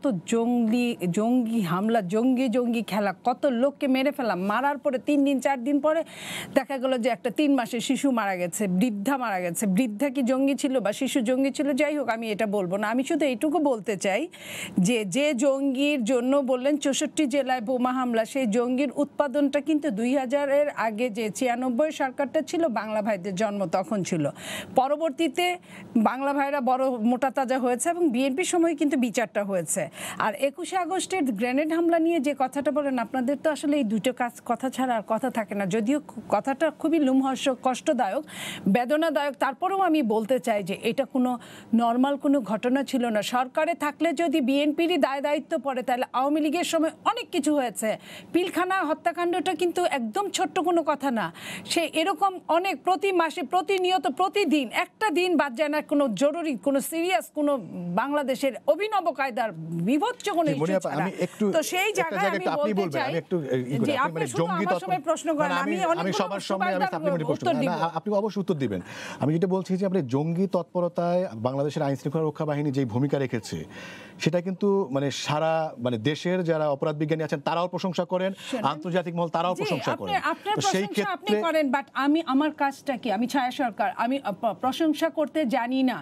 জঙ্গি হামলা, জঙ্গি খেলা, কত লোককে মেরে ফেলা, মারার পরে 3 দিন 4 দিন পরে দেখা গেল যে একটা 3 মাসের শিশু মারা গেছে, বৃদ্ধা মারা গেছে। বৃদ্ধা কি জঙ্গি ছিল বা শিশু জঙ্গি ছিল, যাই হোক আমি এটা বলবো না। আমি শুধু এইটুকু বলতে চাই যে জঙ্গির জন্য বললেন 64 জেলায় বোমা হামলা, সেই জঙ্গির উৎপাদনটা কিন্তু 2000-এর আগে যে 96 সরকারটা ছিল, বাংলা ভাইদের জন্ম তখন ছিল। পরবর্তীতে বাংলা ভাইরা বড় মোটা তাজা হয়েছে, হয়েছে এবং বিএনপির সময় কিন্তু বিচারটা হয়েছে। আর 21শে আগস্টের গ্রেনেড হামলা নিয়ে যে কথাটা বলেন, আপনাদের তো আসলে এই দুটো কথা ছাড়া আর কথা থাকে না, যদিও কথাটা খুবই লোমহর্ষক, কষ্টদায়ক, বেদনাদায়ক, তারপরেও আমি বলতে চাই যে এটা কোনো নর্মাল কোনো ঘটনা ছিল না। সরকারে থাকলে যদি বিএনপিরই দায়িত্ব পড়ে, তাহলে আওয়ামী লীগের সময় অনেক কিছু হয়েছে। পিলখানা হত্যাকাণ্ডটা কিন্তু একদম ছোট্ট কোনো কথা না। সে এরকম অনেক প্রতি মাসে, প্রতিনিয়ত, প্রতিদিন একটা দিন বাদ যায় না কোনো জরুরি, কোনো সিরিয়াস, কোনো বাংলাদেশের অভিনব কায়দার বিভৎস কোনো ইস্যু ছাড়া। তো সেই জায়গায় আমি বলতে চাই যে আপনি শুধু আমার সময় প্রশ্ন করেন, আমি সবার সময় আপনি অবশ্যই উত্তর দিবেন। আমি যেটা বলছি যে আপনি জঙ্গি তৎপরতায় বাংলাদেশের আইন শৃঙ্খলা রক্ষা বাহিনী যে ভূমিকা রেখেছে, সেটা কিন্তু মানে সারা মানে দেশের যারা অপরাধ বিজ্ঞানী আছেন তারাও প্রশংসা করেন, আন্তর্জাতিক মহল তারাও প্রশংসা করেন। আপনার প্রশংসা আপনি করেন, বাট আমার কাজটা কি? আমি ছায়া সরকার, আমি প্রশংসা করতে জানি না।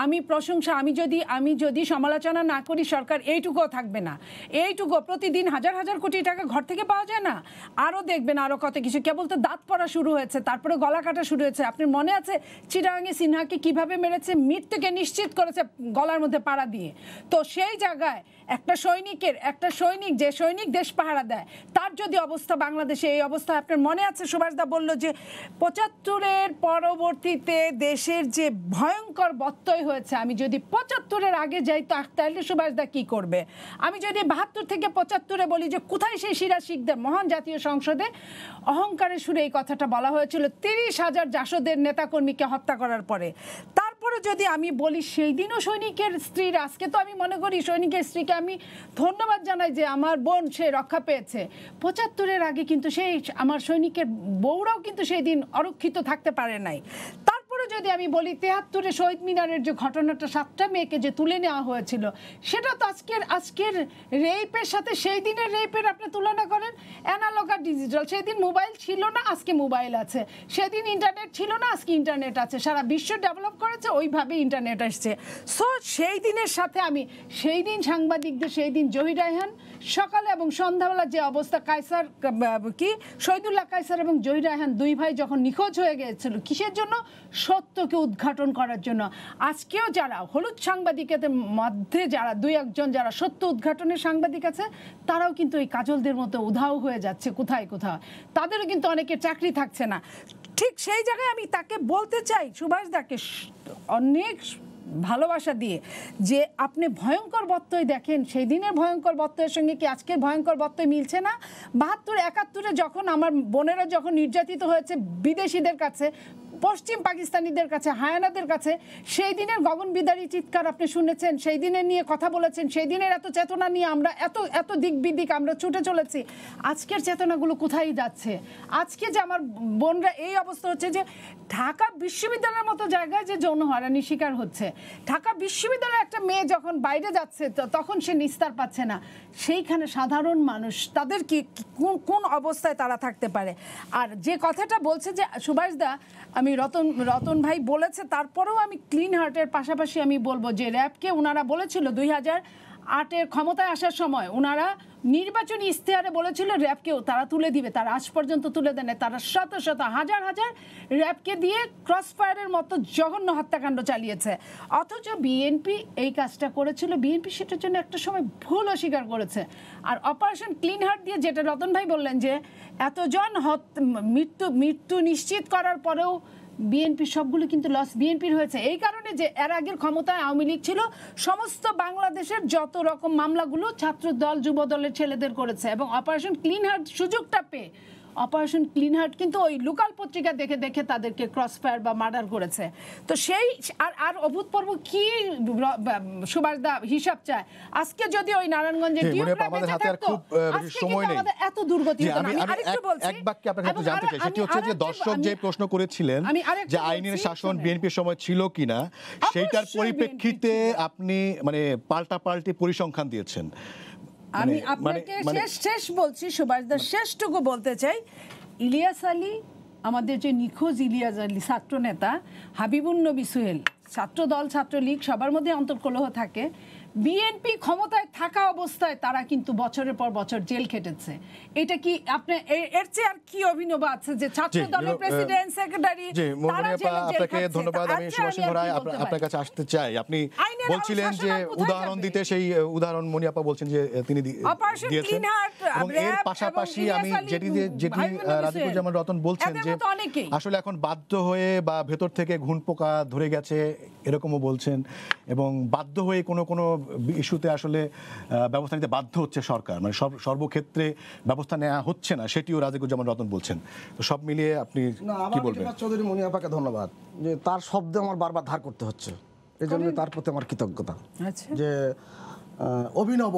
আমি যদি সমালোচনা না করি, সরকার এইটুকুও থাকবে না। এইটুকু প্রতিদিন হাজার হাজার কোটি টাকা ঘর থেকে পাওয়া যায় না? আরো দেখবেন আরো কত কিছু। কেবল তো দাঁত পড়া শুরু হয়েছে, তারপরে গলা কাটা শুরু হয়েছে। আপনার মনে আছে চিটাগাঙ্গে সিনহাকে কিভাবে মেরেছে? মৃত্যুকে নিশ্চিত করেছে গলার মধ্যে পাড়া দিয়ে। তো সেই জায়গায় একটা সৈনিক যে সৈনিক দেশ পাহারা দেয়, তার যদি অবস্থা বাংলাদেশে এই অবস্থা, আপনার মনে আছে সুভাষদা বলল যে ৭৫-এর পরবর্তীতে দেশের যে ভয়ঙ্কর ব্যত্যয় হয়েছে, আমি যদি ৭৫-এর আগে যাই তাহলে সুভাষদা কি করবে? আমি যদি ৭২ থেকে ৭৫-এ বলি যে কোথায় সেই সিরাজ শিকদার? মহান জাতীয় সংসদে অহংকারের সুরে এই কথাটা বলা হয়েছিল ৩০,০০০ জাসদের নেতাকর্মীকে হত্যা করার পরে। তারপরে যদি আমি বলি সেই দিনও সৈনিকের স্ত্রীরা, আজকে তো আমি মনে করি সৈনিকের স্ত্রীকে আমি ধন্যবাদ জানাই যে আমার বোন সে রক্ষা পেয়েছে। ৭৫-এর আগে কিন্তু সেই আমার সৈনিকের বউরাও কিন্তু সেই দিন অরক্ষিত থাকতে পারে নাই। তারপরে যদি আমি বলি ৭৩-এ শহীদ মিনারের যে ঘটনাটা, 7টা মেয়েকে যে তুলে নেওয়া হয়েছিল, সেটা তো আজকের রেপের সাথে সেই দিনের রেপের আপনি তুলনা করেন। অ্যানালগ আর ডিজিটাল, সেই দিন মোবাইল ছিল না, আজকে মোবাইল আছে। সেদিন ইন্টারনেট ছিল না, আজকে ইন্টারনেট আছে। সারা বিশ্ব ডেভেলপ করেছে, ওইভাবে ইন্টারনেট আসছে। সো সেই দিনের সাথে আমি সেই দিন সাংবাদিকদের, সেই দিন জহির রায়হান সকালে এবং সন্ধ্যাবেলা যে অবস্থা, কায়সার শহীদুল্লাহ কায়সার এবং জহির রায়হান দুই ভাই যখন নিখোঁজ হয়ে গিয়েছিল, কিসের জন্য? সত্যকে উদ্ঘাটন করার জন্য। আজকেও যারা হলুদ সাংবাদিকদের মধ্যে যারা 2-1 যারা সত্য উদ্ঘাটনের সাংবাদিক আছে, তারাও কিন্তু এই কাজলদের মতো উধাও হয়ে যাচ্ছে কোথায়। তাদেরও কিন্তু অনেকের চাকরি থাকছে না। ঠিক সেই জায়গায় আমি তাকে বলতে চাই, সুভাষদাকে অনেক ভালোবাসা দিয়ে, যে আপনি ভয়ঙ্কর ব্যত্যয় দেখেন, সেই দিনের ভয়ঙ্কর ব্যত্যয়ের সঙ্গে কি আজকের ভয়ঙ্কর ব্যত্যয় মিলছে না? ৭২-৭১-এ যখন আমার বোনেরা যখন নির্যাতিত হয়েছে বিদেশিদের কাছে, পশ্চিম পাকিস্তানিদের কাছে, হায়ানাদের কাছে, সেই দিনের গগনবিদারী চিৎকার আপনি শুনেছেন, সেই দিনের নিয়ে কথা বলেছেন, সেই দিনের এত চেতনা নিয়ে আমরা এত দিক বিদিক আমরা ছুটে চলেছি। আজকের চেতনাগুলো কোথায় যাচ্ছে? আজকে যে আমার বোনরা এই অবস্থা হচ্ছে যে ঢাকা বিশ্ববিদ্যালয়ের মতো জায়গায় যে যৌন হয়রানির শিকার হচ্ছে, ঢাকা বিশ্ববিদ্যালয়ে একটা মেয়ে যখন বাইরে যাচ্ছে তখন সে নিস্তার পাচ্ছে না, সেইখানে সাধারণ মানুষ তাদের কি কোন অবস্থায় তারা থাকতে পারে? আর যে কথাটা বলছে যে সুভাষদা, আমি রতন ভাই বলেছে, তারপরেও আমি ক্লিন হার্টের পাশাপাশি আমি বলবো যে র্যাবকে ওনারা বলেছিল 2008-এর ক্ষমতায় আসার সময় ওনারা নির্বাচনী ইশতেহারে বলেছিল র্যাবকেও তারা তুলে দিবে, তারা আজ পর্যন্ত তুলে দেন। তারা শত শত হাজার র্যাবকে দিয়ে ক্রস ফায়ারের মতো জঘন্য হত্যাকাণ্ড চালিয়েছে। অথচ বিএনপি এই কাজটা করেছিল, বিএনপি সেটার জন্য একটা সময় ভুল অস্বীকার করেছে। আর অপারেশন ক্লিন হার্ট দিয়ে যেটা রতন ভাই বললেন যে এতজন মৃত্যু নিশ্চিত করার পরেও বিএনপি সবগুলো কিন্তু লস বিএনপির হয়েছে। এই কারণে যে এর আগের ক্ষমতায় আওয়ামী লীগ ছিল, সমস্ত বাংলাদেশের যত রকম মামলাগুলো ছাত্র দল যুব দলের ছেলেদের করেছে, এবং অপারেশন ক্লিন হার্ট সুযোগটা পেয়ে অপারেশন ক্লিন হার্ট কিন্তু ওই লোকাল পত্রিকা দেখে দেখে তাদেরকে ক্রস ফায়ার বা মার্ডার করেছে। তো সেই আর অভূতপূর্ব কি সুভাষদা হিসাব চায়। আজকে যদি ওই নারায়ণগঞ্জে এত দুর্গতি হতো না। এক বাক্যে আপনার কাছে জানতে চাই, সেটি হচ্ছে যে দর্শক যে প্রশ্ন করেছিলেন যে আইনের শাসন বিএনপির সময় ছিল কিনা, সেইটার পরিপ্রেক্ষিতে আপনি মানে পাল্টাপাল্টি পরিসংখ্যান দিয়েছেন। আমি আপনাকে শেষ বলছি সুভাষদা, শেষটুকু বলতে চাই। ইলিয়াস আলী, আমাদের যে নিখোঁজ ইলিয়াস আলী ছাত্র নেতা, হাবিবুন নবী সোহেল, ছাত্র দল ছাত্রলীগ সবার মধ্যে অন্তর্কলহ থাকে। বিএনপি ক্ষমতায় থাকা অবস্থায় তারা কিন্তু বছরের পর বছর জেল খেটেছে। এটা কি আপনি এর চেয়ে আর কি অভিনব আছে যে ছাত্র দলের প্রেসিডেন্ট সেক্রেটারি তারা জেলে আপনাকে ধন্যবাদ। আমি সুভাষিনী রায় আপনার কাছে আসতে চাই। আপনি বলছিলেন যে উদাহরণ দিতে, সেই উদাহরণ মনিয়াপা বলছেন যে তিনি দিয়েছেন, এবং এর পাশাপাশি আমি যেটি রাজিকুজ্জামান রতন বলছেন যে আসলে এখন বাধ্য হয়ে বা ভেতর থেকে ঘুণ পোকা ধরে গেছে এরকমও বলছেন, এবং বাধ্য হয়ে কোনো কোনো ইস্যুতে আসলে ব্যবস্থা নিতে বাধ্য হচ্ছে সরকার, মানে সর্বক্ষেত্রে ব্যবস্থা নেওয়া হচ্ছে না, সেটিও রাজিকুজ্জামান রতন বলছেন। তো সব মিলিয়ে আপনি কি বলবেন? চৌধুরী মনিয়াপাকে ধন্যবাদ যে তার শব্দ আমার বারবার ধার করতে হচ্ছে, এই জন্য তার প্রতি আমার কৃতজ্ঞতা। যে অভিনব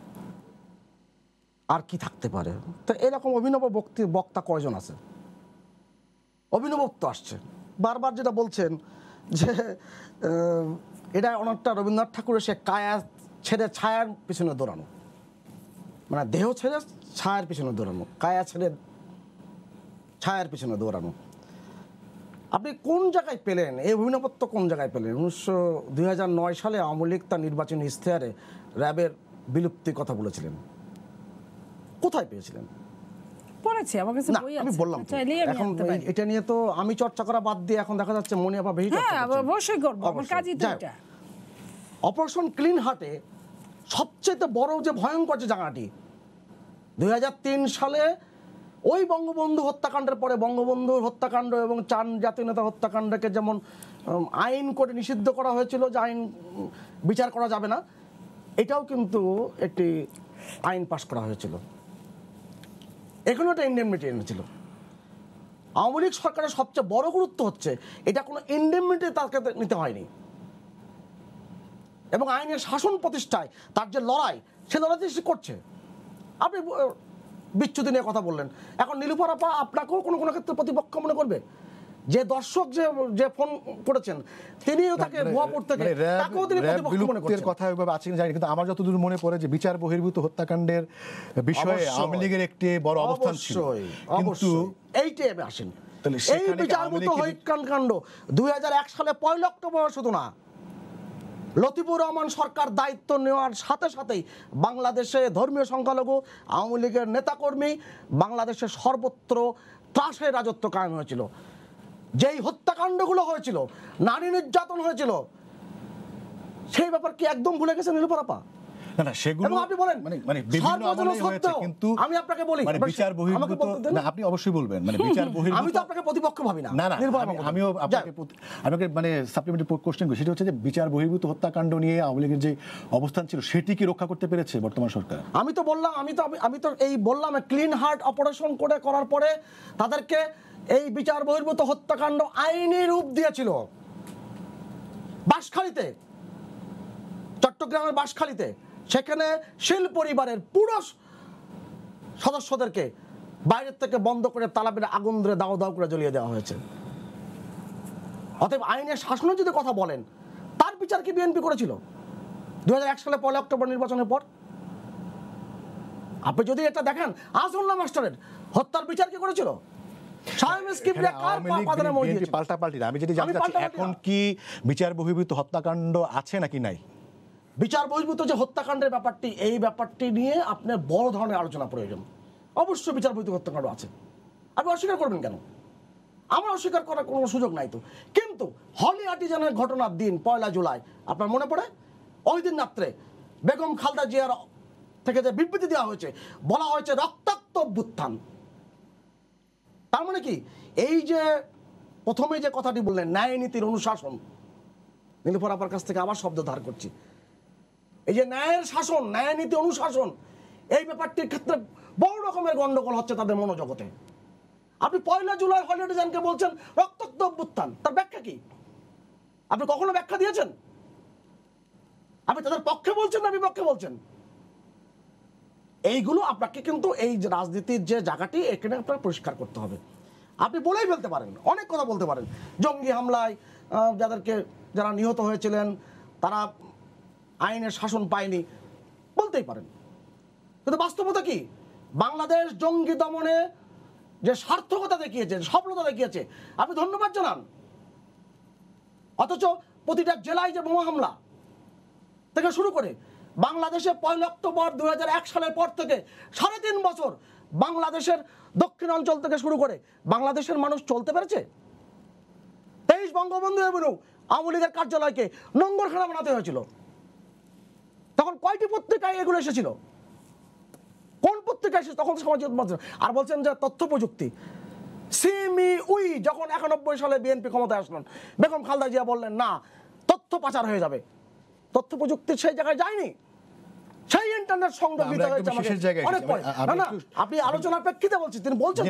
আর কি থাকতে পারে? তো এরকম অভিনব বক্তা কয়জন আছে? অভিনবত্ব আসছে বারবার, যেটা বলছেন যে এটা অনেকটা রবীন্দ্রনাথ ঠাকুরের সে কায়া ছেড়ে ছায়ার পিছনে দৌড়ানো, মানে দেহ ছেড়ে ছায়ার পিছনে দৌড়ানো, কায়া ছেড়ে ছায়ার পিছনে দৌড়ানো। আপনি কোন জায়গায় পেলেন এই অভিনবত্ব? কোন জায়গায় পেলেন? 2009 সালে আওয়ামী লীগ তার নির্বাচনী ইশতেহারে র্যাবের বিলুপ্তির কথা বলেছিলেন, কোথায় পেয়েছিলেন? পড়েছি, আমার কাছে বই আছে, আমি বললাম এখন এটা নিয়ে তো আমি চর্চা করা বাদ দিয়ে এখন দেখা যাচ্ছে মনিয়াপা বেশি চর্চা করছেন। হ্যাঁ, অবশ্যই করব, আমার কাজই তো এটা। অপারেশন ক্লিন হার্টে সবচেয়ে বড় যে ভয়ঙ্কর যে জায়গাটি 2003 সালে ওই বঙ্গবন্ধু হত্যাকাণ্ডের পরে বঙ্গবন্ধুর হত্যাকাণ্ড এবং চার জাতীয় নেতা হত্যাকাণ্ডকে যেমন আইন করে নিষিদ্ধ করা হয়েছিল যে আইন বিচার করা যাবে না, এটাও কিন্তু একটি আইন পাশ করা হয়েছিল, এখানে একটা ইন্ডেমনিটি এনেছিল। আওয়ামী লীগ সরকারের সবচেয়ে বড় গুরুত্ব হচ্ছে এটা কোনো ইন্ডেমনিটি তাকে নিতে হয়নি, এবং আইনের শাসন প্রতিষ্ঠায় তার যে লড়াই, সে লড়াইতে সে করছে। আপনি বিচ্যুতি নিয়ে কথা বললেন, এখন নীলুফার আপা আপনাকেও কোনো কোনো ক্ষেত্রে প্রতিপক্ষ মনে করবে? যে দর্শক যে ফোন করেছেন তিনিও তাকে ভুয়া পড়তে তাকেও তিনি প্রতিপক্ষ মনে করছেন। কথা ওইভাবে আছে জানি, কিন্তু আমার যতদূর মনে পড়ে যে বিচার বহির্ভূত হত্যাকাণ্ডের বিষয়ে আওয়ামী লীগের একটি বড় অবস্থান ছিল, কিন্তু এইটাই আমি আসেন এই বিচার বহির্ভূত হত্যাকাণ্ড 2001 সালে 1 অক্টোবর শুধু না, লতিফুর রহমান সরকার দায়িত্ব নেওয়ার সাথে সাথেই বাংলাদেশে ধর্মীয় সংখ্যালঘু আওয়ামী লীগের নেতাকর্মী বাংলাদেশের সর্বত্র ত্রাসের রাজত্ব কায়েম হয়েছিল। যেই হত্যাকাণ্ডগুলো হয়েছিল, নারী নির্যাতন হয়েছিল, সেই ব্যাপার কি একদম ভুলে গেছেন নীলুফার আপা? না সেগুলো আপনি বলেন মানে বিভিন্ন আমলে হয়েছে, কিন্তু আমি আপনাকে বলি মানে বিচার বহির্ভূত না, আপনি অবশ্যই বলবেন মানে বিচার বহির্ভূত। আমি তো আপনাকে প্রতিপক্ষ ভাবি না, না আমিও আপনাকে মানে সাপ্লিমেন্টারি কোশ্চেন করি, সেটা হচ্ছে যে বিচার বহির্ভূত হত্যাকাণ্ড নিয়ে আওয়ামী লীগের যে অবস্থান ছিল সেটি কি রক্ষা করতে পেরেছে বর্তমান সরকার? আমি তো বললাম, আমি তো এই বললাম ক্লিন হার্ট অপারেশন করার পরে তাদেরকে এই বিচার বহির্ভূত হত্যাকাণ্ড আইনি রূপ দিয়েছিল। বাঁশখালীতে, চট্টগ্রামের বাঁশখালীতে, সেখানে শীল পরিবারের পুরো সদস্যদেরকে বাইরের থেকে বন্ধ করে তালা পেরে আগুন ধরে দাও দাও করে জ্বলিয়ে দেওয়া হয়েছে। অতএব আইনের শাসনের যদি কথা বলেন, তার বিচার কি বিএনপি করেছিল 2001 সালে 1 অক্টোবর নির্বাচনের পর? আপনি যদি এটা দেখেন, আসুল্লাহ মাস্টারের হত্যার বিচার কি করেছিল? আমি যেটি জানতে চাচ্ছি, এখন কি বিচার বহির্ভূত হত্যাকাণ্ড আছে নাকি নাই? বিচার বহির্ভূত যে হত্যাকাণ্ডের ব্যাপারটি, এই ব্যাপারটি নিয়ে আপনার বড় ধরনের আলোচনা প্রয়োজন। অবশ্যই বিচার বহির্ভূত হত্যাকাণ্ড আছে, আপনি অস্বীকার করবেন কেন? আমার অস্বীকার করার কোনো সুযোগ নাই তো। কিন্তু হলি আর্টিজানের ঘটনার দিন 1 জুলাই আপনার মনে পড়ে? ওই দিন রাত্রে বেগম খালেদা জিয়ার থেকে যে বিবৃতি দেওয়া হয়েছে, বলা হয়েছে রক্তাক্ত অভ্যুত্থান। তার মানে কি, এই যে প্রথমে যে কথাটি বললেন ন্যায় নীতির অনুশাসন, নীলুফার আপার কাছ থেকে আবার শব্দ ধার করছি, এই যে ন্যায়ের শাসন, ন্যায় নীতি অনুশাসন, এই ব্যাপারটির ক্ষেত্রে বড় রকমের গন্ডগোল হচ্ছে তাদের মনোজগতে। আপনি 1 জুলাই হলিডেজানকে বলছেন রক্তাক্ত অভ্যুত্থান, তার ব্যাখ্যা কি? আপনি কখনো ব্যাখ্যা দিয়েছেন? আপনি তাদের পক্ষে বলছেন না বিপক্ষে বলছেন? এইগুলো আপনাকে কিন্তু এই রাজনীতির যে জায়গাটি, এখানে আপনার পরিষ্কার করতে হবে। আপনি বলেই ফেলতে পারেন, অনেক কথা বলতে পারেন, জঙ্গি হামলায় যারা নিহত হয়েছিলেন তারা আইনের শাসন পায়নি, বলতেই পারেন, কিন্তু বাস্তবতা কি? বাংলাদেশ জঙ্গি দমনে যে সার্থকতা দেখিয়েছে, সফলতা দেখিয়েছে, আপনি ধন্যবাদ জানান। অথচ প্রতিটা জেলায় যে বোমা হামলা, থেকে শুরু করে বাংলাদেশে 1 অক্টোবর 2001 সালের পর থেকে 3.5 বছর বাংলাদেশের দক্ষিণ অঞ্চল থেকে শুরু করে বাংলাদেশের মানুষ চলতে পেরেছে? 23 বঙ্গবন্ধু এভিনিউ আওয়ামী লীগের কার্যালয়কে নোংরখানা বানাতে হয়েছিল। তখন কয়টি পত্রিকায় এগুলো এসেছিল? কোন পত্রিকায় এসেছে তখন? সমাজ আর বলছেন যে তথ্য প্রযুক্তি উই যখন 91 সালে বিএনপি ক্ষমতায় আসলেন, বেগম খালেদা জিয়া বললেন না, তথ্য পাচার হয়ে যাবে। তথ্য প্রযুক্তি সেই জায়গায় যায়নি, সেই ইন্টারনেট সংযোগ দিতে হয়েছে আমাদের অনেক পরে। না আপনি আলোচনার প্রেক্ষিতে বলছি, তিনি বলছেন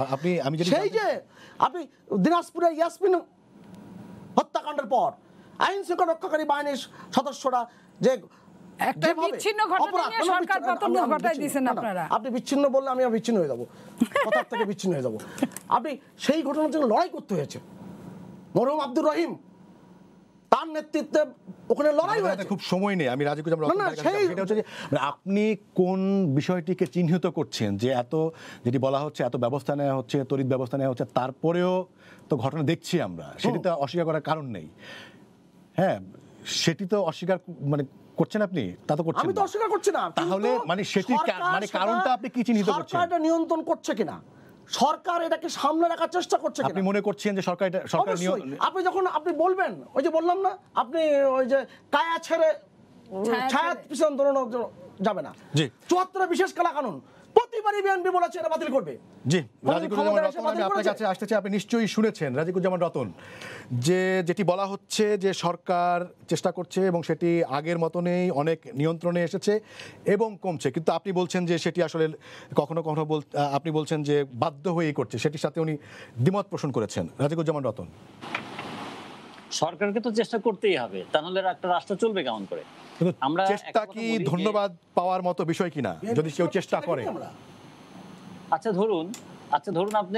সেই যে আপনি দিনাজপুরে ইয়াসমিন হত্যাকাণ্ডের পর আইন শৃঙ্খলা রক্ষাকারী বাহিনীর সদস্যরা যে একটা বিচ্ছিন্ন ঘটনা নিয়ে সরকার পতন ঘটায় দিয়েছেন আপনারা। আপনি বিচ্ছিন্ন বললে আমি বিচ্ছিন্ন হয়ে যাব, কথার থেকে বিচ্ছিন্ন হয়ে যাব। আপনি সেই ঘটনার জন্য লড়াই করতে হয়েছে। মরহুম আব্দুর রহিম তার নেতৃত্বে ওখানে লড়াই হয়েছে। খুব সময় নেই, আমি রাজীব সেটা হচ্ছে যে আপনি কোন বিষয়টিকে চিহ্নিত করছেন যে এত যেটি বলা হচ্ছে, এত ব্যবস্থা নেওয়া হচ্ছে, তড়িৎ ব্যবস্থা নেওয়া হচ্ছে, তারপরেও তো ঘটনা দেখছি আমরা, সেটি তো অস্বীকার করার কারণ নেই। হ্যাঁ, সেটি তো অস্বীকার মানে করছেন আপনি, তা তো করছেন। আমি তো অস্বীকার করছি না, তাহলে মানে সেটি মানে কারণটা আপনি কি চিহ্নিত করছেন? সরকার এটা নিয়ন্ত্রণ করছে কিনা, সরকার এটাকে সামনে রাখার চেষ্টা করছে কিনা? আপনি মনে করছেন যে সরকার আপনি যখন আপনি বলবেন, ওই যে বললাম না, আপনি ওই যে কায়া ছেড়ে ছায়া পিছন দৌড়ানো যাবে না। জি, 74 বিশেষ কালা কানুন প্রতিবারই বিএনপি বলেছে এটা বাতিল করবে। জি, রাজিকুজ্জামান রতন, আমি আপনার কাছে আসতে চাই। আপনি নিশ্চয়ই শুনেছেন রাজিকুজ্জামান রতন যে যেটি বলা হচ্ছে যে সরকার চেষ্টা করছে এবং সেটি আগের মতনই অনেক নিয়ন্ত্রণে এসেছে এবং কমছে, কিন্তু আপনি বলছেন যে সেটি আসলে কখনো কখনো আপনি বলছেন যে বাধ্য হয়েই করছে, সেটির সাথে উনি দ্বিমত পোষণ করেছেন। রাজিকুজ্জামান রতন, সরকারকে তো চেষ্টা করতেই হবে, তাহলে একটা রাষ্ট্র চলবে কেমন করে? আমরা চেষ্টা কি ধন্যবাদ পাওয়ার মতো বিষয় কিনা যদি কেউ চেষ্টা করে? আচ্ছা ধরুন আপনি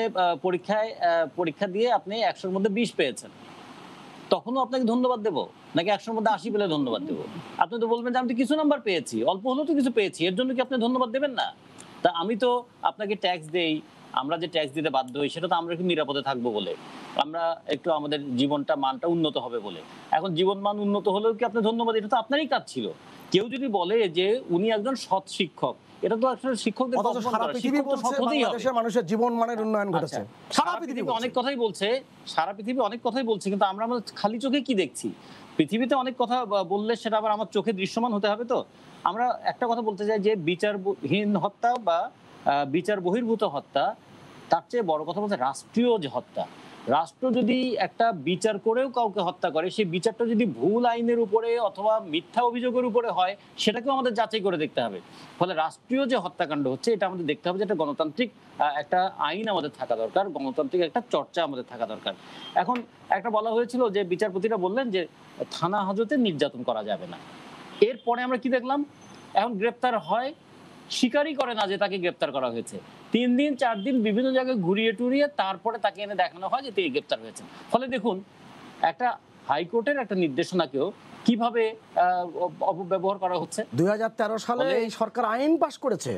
পরীক্ষা দিয়ে আপনি 100-র মধ্যে 20 পেয়েছেন, তখনও আপনাকে ধন্যবাদ দেব নাকি 100-র মধ্যে 80 পেলে ধন্যবাদ দেব? আপনি তো বলবেন যে আমি তো কিছু নাম্বার পেয়েছি, অল্প হলেও তো কিছু পেয়েছি, এর জন্য কি আপনি ধন্যবাদ দেবেন না? তা আমি তো আপনাকে ট্যাক্স দেই, আমরা যে ট্যাক্স দিতে বাধ্য হই সেটা তো আমরা একটু নিরাপদে থাকবো বলে, আমরা একটু আমাদের জীবনটা মানটা উন্নত হবে বলে। এখন জীবন মান উন্নত হলেও কি আপনি ধন্যবাদ? এটা তো আপনারই কাজ ছিল। কেউ যদি বলে যে উনি একজন সৎ শিক্ষক, এটা তো আসলে শিক্ষকদের মানুষের জীবন মানের উন্নয়ন ঘটেছে। সারা পৃথিবী অনেক কথাই বলছে, কিন্তু আমরা খালি চোখে কি দেখছি? পৃথিবীতে অনেক কথা বললে সেটা আবার আমার চোখে দৃশ্যমান হতে হবে। তো আমরা একটা কথা বলতে চাই যে বিচারহীন হত্যা বা বিচার বহির্ভূত হত্যা, তার চেয়ে বড় কথা বলতে রাষ্ট্রীয় যে হত্যা। রাষ্ট্র যদি একটা বিচার করেও কাউকে হত্যা করে, সেই বিচারটা যদি ভুল আইনের উপরে অথবা মিথ্যা অভিযোগের উপরে হয়, সেটাকেও আমাদের যাচাই করে দেখতে হবে। ফলে রাষ্ট্রীয় যে হত্যাকাণ্ড হচ্ছে, এটা আমাদের দেখতে হবে যে একটা গণতান্ত্রিক একটা আইন আমাদের থাকা দরকার, গণতান্ত্রিক একটা চর্চা আমাদের থাকা দরকার। এখন একটা বলা হয়েছিল যে বিচারপতিরা বললেন যে থানা হাজতে নির্যাতন করা যাবে না। এরপরে আমরা কি দেখলাম? এখন গ্রেপ্তার হয়, স্বীকারই করে না যে তাকে গ্রেপ্তার করা হয়েছে। 3 দিন 4 দিন বিভিন্ন জায়গায় ঘুরিয়ে টুরিয়ে তারপরে তাকে এনে দেখানো হয় যে তিনি গ্রেপ্তার হয়েছেন। ফলে দেখুন, একটা হাইকোর্টের একটা নির্দেশনাকেও কিভাবে অপব্যবহার করা হচ্ছে। 2013 সালে এই সরকার আইন পাস করেছে।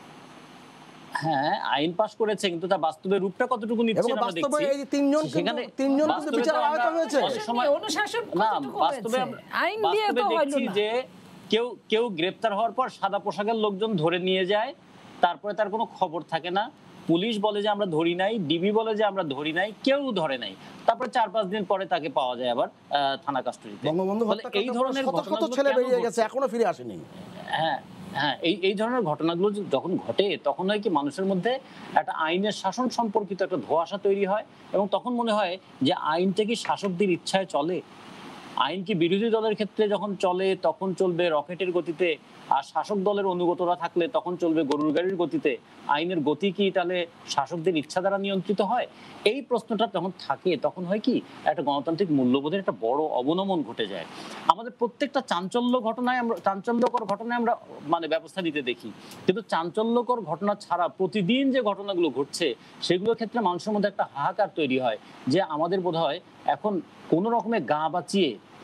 হ্যাঁ, আইন পাস করেছে, কিন্তু তার বাস্তবে রূপটা কতটুকু নিচ্ছে আমরা দেখছি। এই তিনজন কিন্তু বিচারের আওতায় হয়েছে। অনুশাসন কতটুকু হয়েছে? আইন দিয়ে তো হইল না যে কেউ গ্রেপ্তার হওয়ার পর সাদা পোশাকের লোকজন ধরে নিয়ে যায়, তারপরে তার কোনো খবর থাকে না। পুলিশ বলে যে আমরা ধরি নাই, ডিবি বলে যে আমরা ধরি নাই, কেউ ধরে নাই। তারপরে 4-5 দিন পরে তাকে পাওয়া যায় আবার থানা কাস্টডিতে। এই ধরনের কত ছেলে বেরিয়ে গেছে, এখনো ফিরে আসেনি। হ্যাঁ, এই ধরনের ঘটনাগুলো যখন ঘটে, তখন হয় কি মানুষের মধ্যে একটা আইনের শাসন সম্পর্কিত একটা ধোঁয়াশা তৈরি হয়, এবং তখন মনে হয় যে আইনটা কি শাসকদের ইচ্ছায় চলে? আইন কি বিরোধী দলের ক্ষেত্রে যখন চলে তখন চলবে রকেটের গতিতে, আর শাসক দলের অনুগতরা থাকলে তখন চলবে গরুর গাড়ির গতিতে? আইনের গতি কি তাহলে শাসকদের ইচ্ছা দ্বারা নিয়ন্ত্রিত হয়? এই প্রশ্নটা যখন থাকে, তখন হয় কি একটা গণতান্ত্রিক মূল্যবোধের একটা বড় অবনমন ঘটে যায়। আমাদের প্রত্যেকটা চাঞ্চল্যকর ঘটনায় আমরা মানে ব্যবস্থা নিতে দেখি, কিন্তু চাঞ্চল্যকর ঘটনা ছাড়া প্রতিদিন যে ঘটনাগুলো ঘটছে, সেগুলোর ক্ষেত্রে মানুষের মধ্যে একটা হাহাকার তৈরি হয় যে আমাদের বোধহয় এখন কোনো রকমে গা বাঁচিয়ে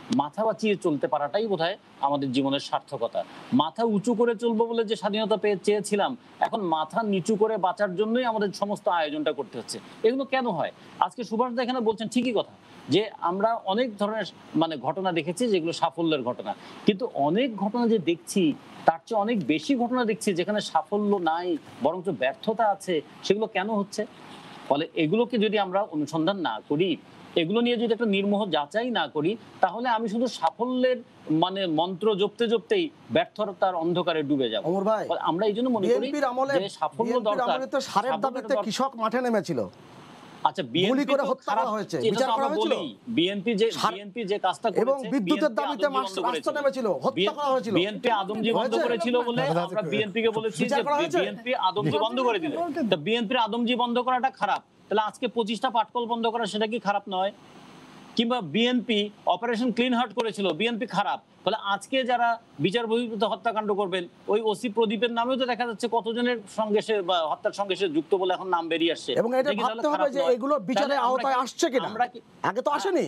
মাথা বাঁচিয়ে চলতে পারাটাই বোধহয় আমাদের জীবনের সার্থকতা। মাথা উঁচু করে চলবো বলে যে স্বাধীনতা চেয়েছিলাম, এখন মাথা নিচু করে বাঁচার জন্যই আমাদের সমস্ত আয়োজনটা করতে হচ্ছে। এগুলো কেন হয়? আজকে সুভাষ দা এখানে বলছেন ঠিকই কথা, যে আমরা অনেক ধরনের মানে ঘটনা দেখেছি যেগুলো সাফল্যের ঘটনা, কিন্তু অনেক ঘটনা যে দেখছি তার চেয়ে অনেক বেশি ঘটনা দেখছি যেখানে সাফল্য নাই, বরঞ্চ ব্যর্থতা আছে। সেগুলো কেন হচ্ছে? ফলে এগুলোকে যদি আমরা অনুসন্ধান না করি, এগুলো নিয়ে যদি একটা নির্মোহ যাচাই না করি, তাহলে আমি শুধু সাফল্যের মানে মন্ত্র জপতে জপতেই ব্যর্থতার অন্ধকারে ডুবে যাব। আমরা এই জন্য মনে করি যে সাফল্য দরকার। সারের দাবিতে কৃষক মাঠে নেমেছিল। আচ্ছা, বিএনপি করে হত্যা করা হয়েছে, বিচার করা হয়েছিল। বিএনপি যে কাজটা করেছে, এবং বিদ্যুতের দাবিতে রাস্তা নেমেছিল, হত্যা করা হয়েছিল। বিএনপি আদমজি বন্ধ করেছিল বলে আমরা বিএনপি কে বলেছি যে বিএনপি আদমজি বন্ধ করে দিল। তা বিএনপির আদমজি বন্ধ করাটা খারাপ, তাহলে আজকে 25টা পাটকল বন্ধ করা সেটা কি খারাপ নয়? কিংবা বিএনপি অপারেশন ক্লিন হার্ট করেছিল, বিএনপি খারাপ, তাহলে আজকে যারা বিচার বহির্ভূত হত্যাকাণ্ড করবেন, ওই ওসি প্রদীপের নামেও তো দেখা যাচ্ছে কতজনের সঙ্গে সে বা হত্যার সঙ্গে সে যুক্ত বলে এখন নাম বেরিয়ে আসছে। এবং এটা ভাবতে হবে যে এগুলো বিচারের আওতায় আসছে কিনা, আগে তো আসেনি।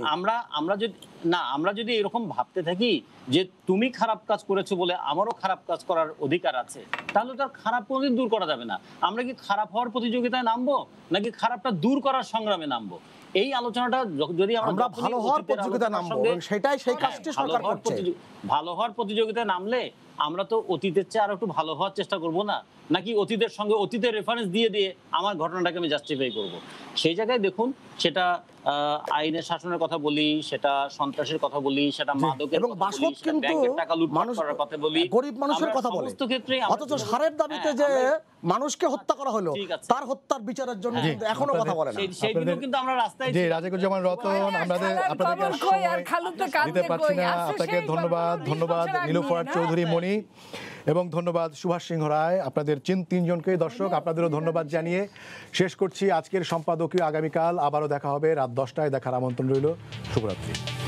আমরা যদি এরকম ভাবতে থাকি যে তুমি খারাপ কাজ করেছো বলে আমারও খারাপ কাজ করার অধিকার আছে, তাহলে তার খারাপ কোনোদিন দূর করা যাবে না। আমরা কি খারাপ হওয়ার প্রতিযোগিতায় নামবো, নাকি খারাপটা দূর করার সংগ্রামে নামবো? এই আলোচনাটা যদি আমরা ভালো হওয়ার প্রতিযোগিতায় নামবো, সেটাই সেই কাজটি সরকার করছে। ভালো হওয়ার প্রতিযোগিতায় নামলে আমরা তো অতীতের চেয়ে আরো একটু ভালো হওয়ার চেষ্টা করব না, নাকি অতীতের সঙ্গে অতীতের রেফারেন্স দিয়ে আমার ঘটনাটাকে আমি জাস্টিফাই করব? সেই জায়গায় দেখুন, সেটা আইনের শাসনের কথা বলি, সেটা সন্ত্রাসের কথা বলি, সেটা মাদকের এবং বাসক কিন্তু ব্যাংকের টাকা লুটপাট করার কথা বলি, গরিব মানুষের কথা বলে, সমস্ত ক্ষেত্রে অথচ সারের দাবিতে যে মানুষকে হত্যা করা হলো তার হত্যার বিচারের জন্য এখনো কথা বলে না। সেইগুলো কিন্তু আমরা রাস্তায় জি রাজাকুজ্জামান রতন, আপনাদেরকে আর সময় দিতে পারছি না। আপনাকে ধন্যবাদ নীলুফার চৌধুরী মণি, এবং ধন্যবাদ সুভাষ সিংহ রায়। আপনাদের তিনজনকে দর্শক আপনাদেরও ধন্যবাদ জানিয়ে শেষ করছি আজকের সম্পাদকীয়। আগামীকাল আবারও দেখা হবে রাত 10টায়, দেখার আমন্ত্রণ রইল। শুভরাত্রি।